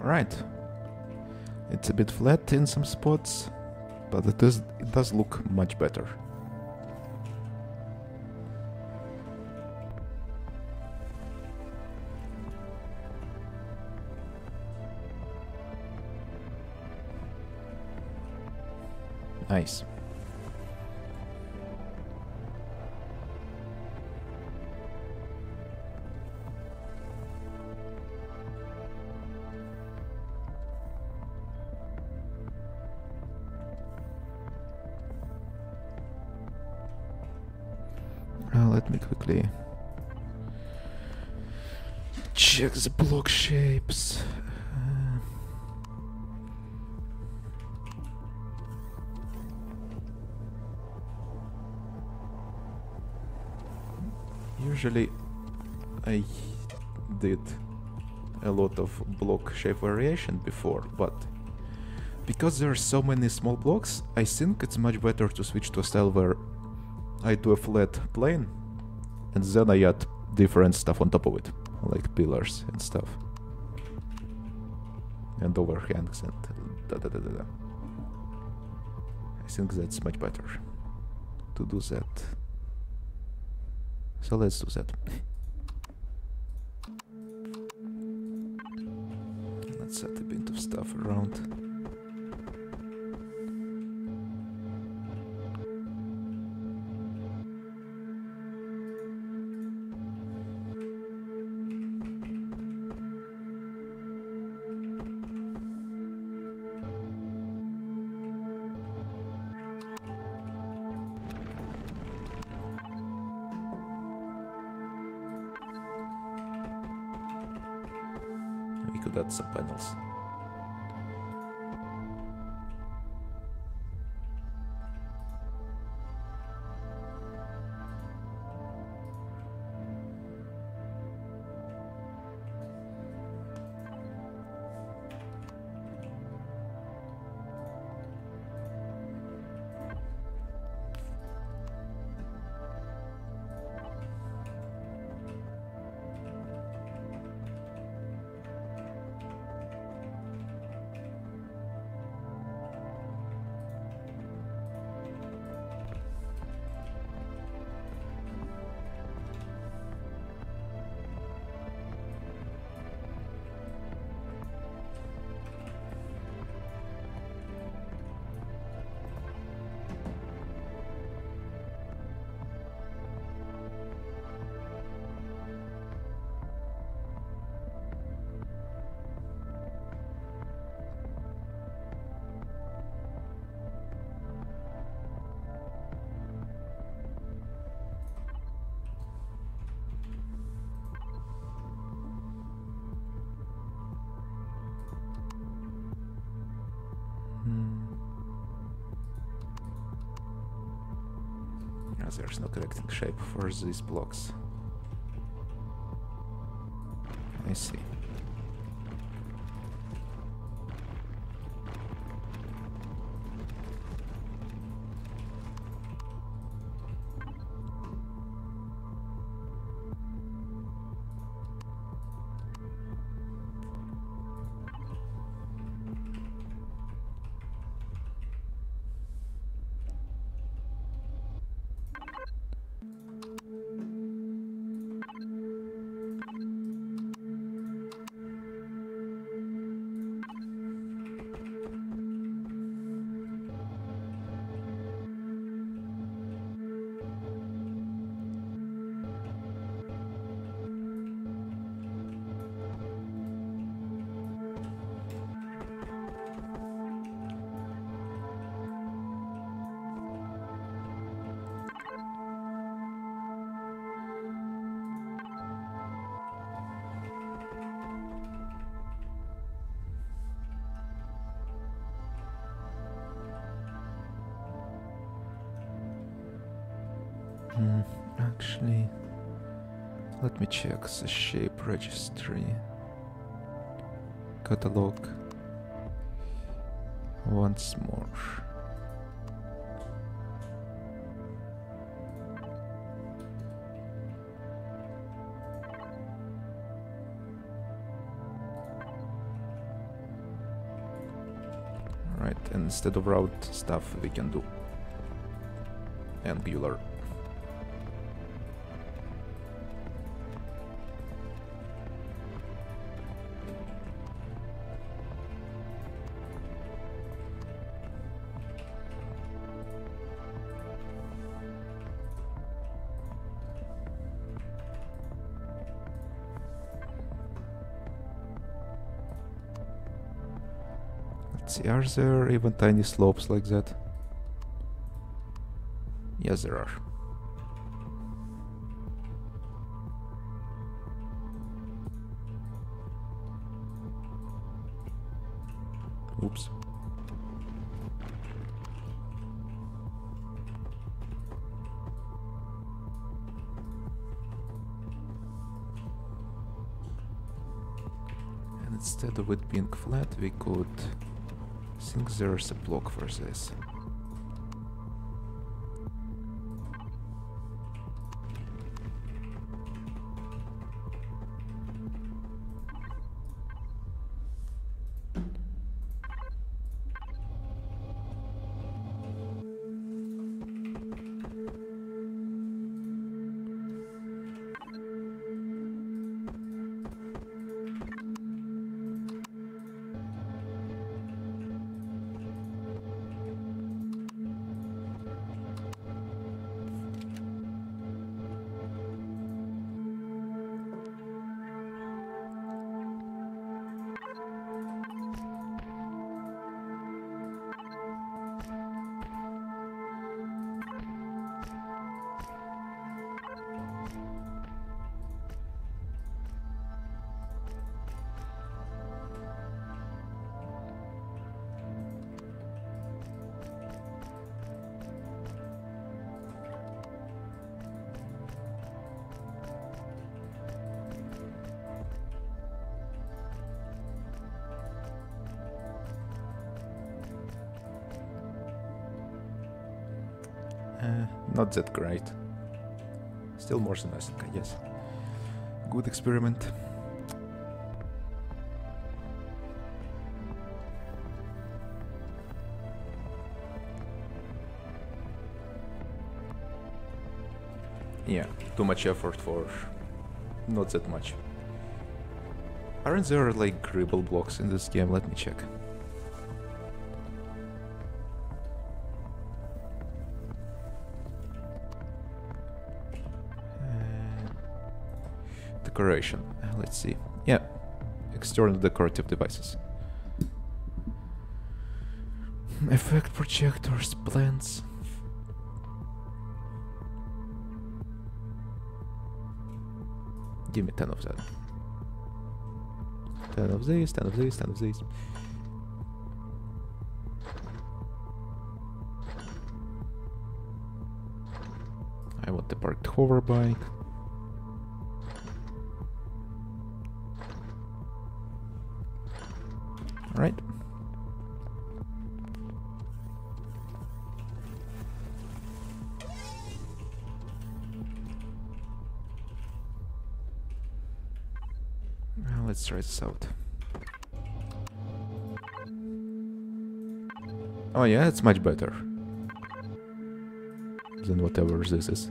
Alright. It's a bit flat in some spots, but it, is, it does look much better. Nice. Uh, let me quickly check the block shapes. Uh, usually I did a lot of block shape variation before, but because there are so many small blocks, I think it's much better to switch to a style where I do a flat plane and then I add different stuff on top of it, like pillars and stuff. And overhangs and da da da da da. I think that's much better to do that. So let's do that. Let's set a bit of stuff around. We could add some panels. There's no correcting shape for these blocks. I see. Hmm, actually, let me check the shape registry catalog once more. Right, and instead of round stuff, we can do angular. Let's see, are there even tiny slopes like that? Yes, there are. Oops. And instead of it being flat, we could... I think there's a block for this. Uh, not that great. Still more than nothing, I guess. Good experiment. Yeah, too much effort for not that much. Aren't there like gribble blocks in this game? Let me check. Decoration. Uh, let's see. Yeah, external decorative devices. Effect projectors, plants. Give me ten of that. ten of these, ten of these, ten of these. I want the parked hover bike. Right. Well, let's try this out. Oh yeah, it's much better than whatever this is.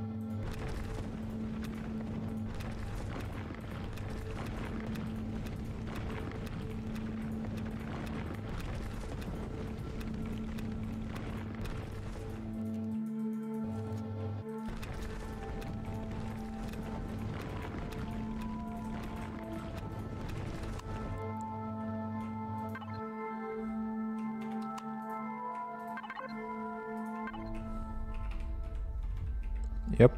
Yep.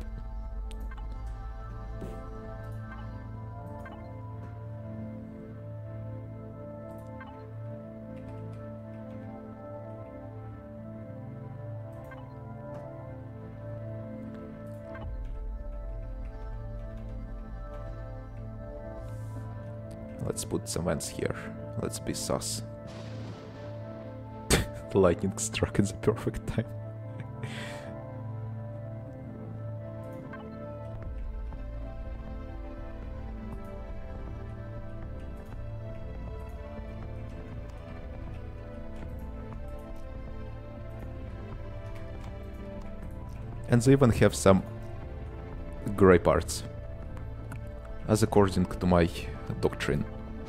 Let's put some vents here. Let's be sus. The lightning struck in the perfect time. And they even have some gray parts, as according to my doctrine.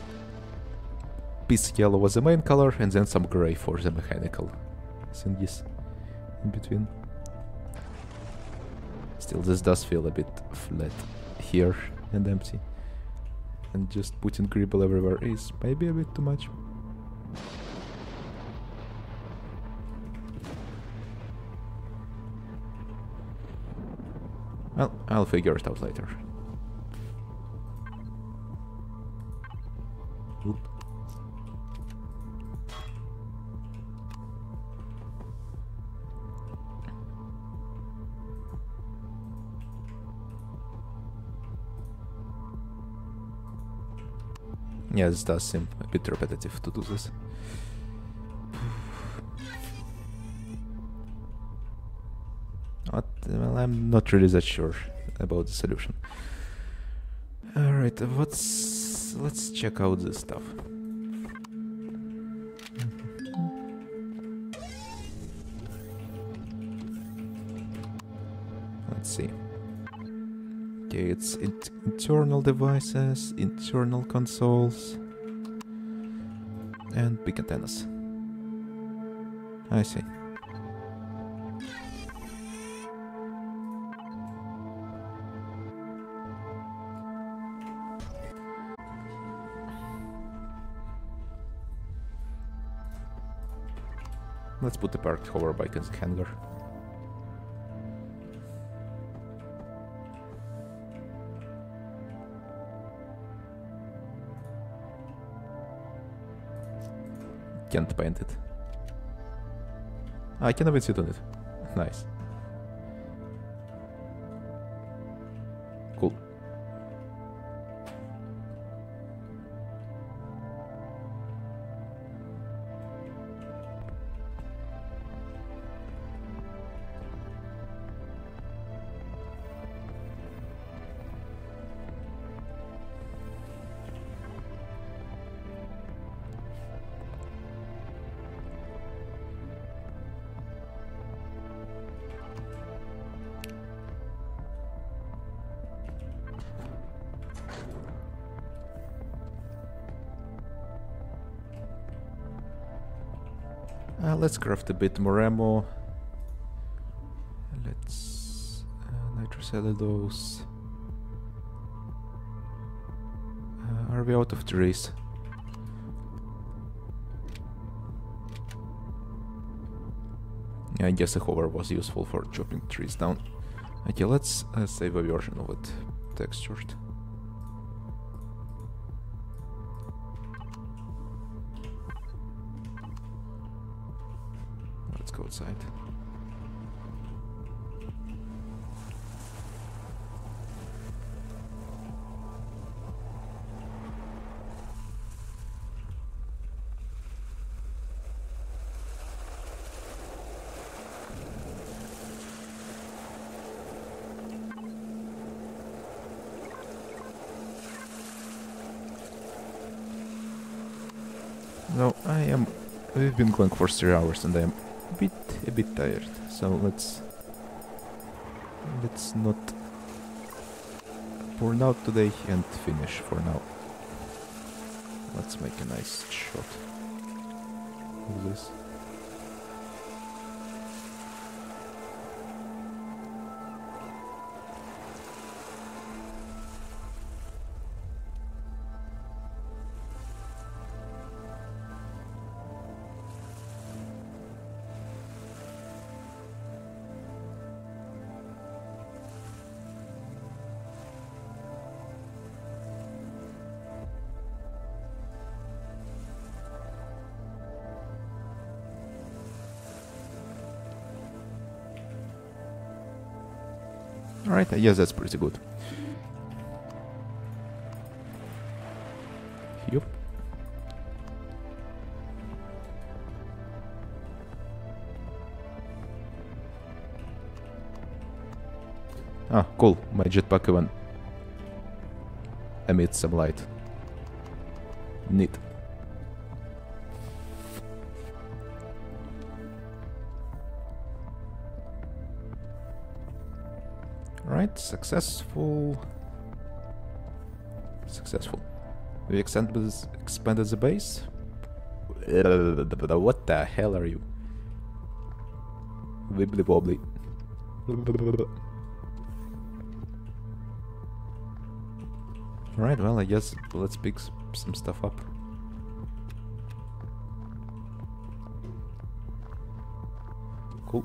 Piece yellow was the main color, and then some gray for the mechanical thingies in between. Still, this does feel a bit flat here and empty. And just putting Gribble everywhere is maybe a bit too much. Well, I'll figure it out later. Oop. Yeah, this does seem a bit repetitive to do this. What? Well, I'm not really that sure about the solution. Alright, what's... let's check out this stuff. Let's see. Okay, it's it internal devices, internal consoles, and big antennas. I see. Let's put the parked hover bike in the hangar. Can't paint it. I can even sit on it. Nice. Cool. Uh, let's craft a bit more ammo. Let's... Uh, nitrocellulose. Uh, are we out of trees? Yeah, I guess a hover was useful for chopping trees down. Okay, let's uh, save a version of it textured. Let's go outside. No, I am... We've been going for three hours and I am a bit, a bit tired. So let's... Let's not burn out today and finish for now. Let's make a nice shot of this. Alright, yes, that's pretty good. Yup. Ah, cool. My jetpack even emits some light. Neat. Alright, successful. Successful. We expanded, expanded the base. What the hell are you? Wibbly wobbly. Alright, well, I guess let's pick some stuff up. Cool.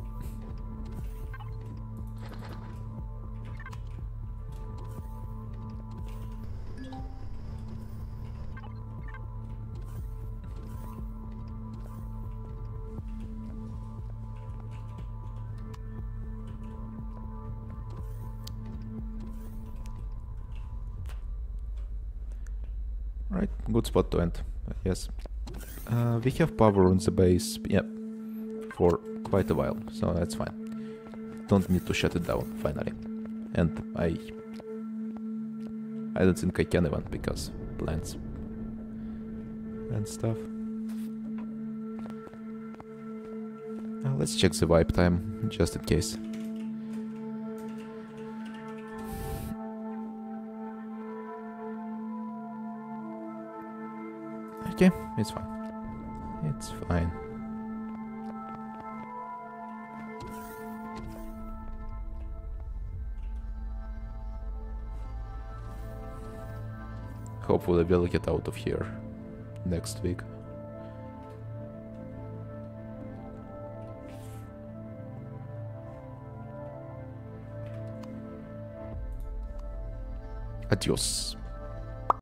Right, good spot to end, yes. Uh, we have power on the base, yeah, for quite a while, so that's fine. Don't need to shut it down, finally. And I... I don't think I can even, because plants and stuff. Uh, let's check the wipe time, just in case. Okay, it's fine. It's fine. Hopefully we'll get out of here next week. Adios.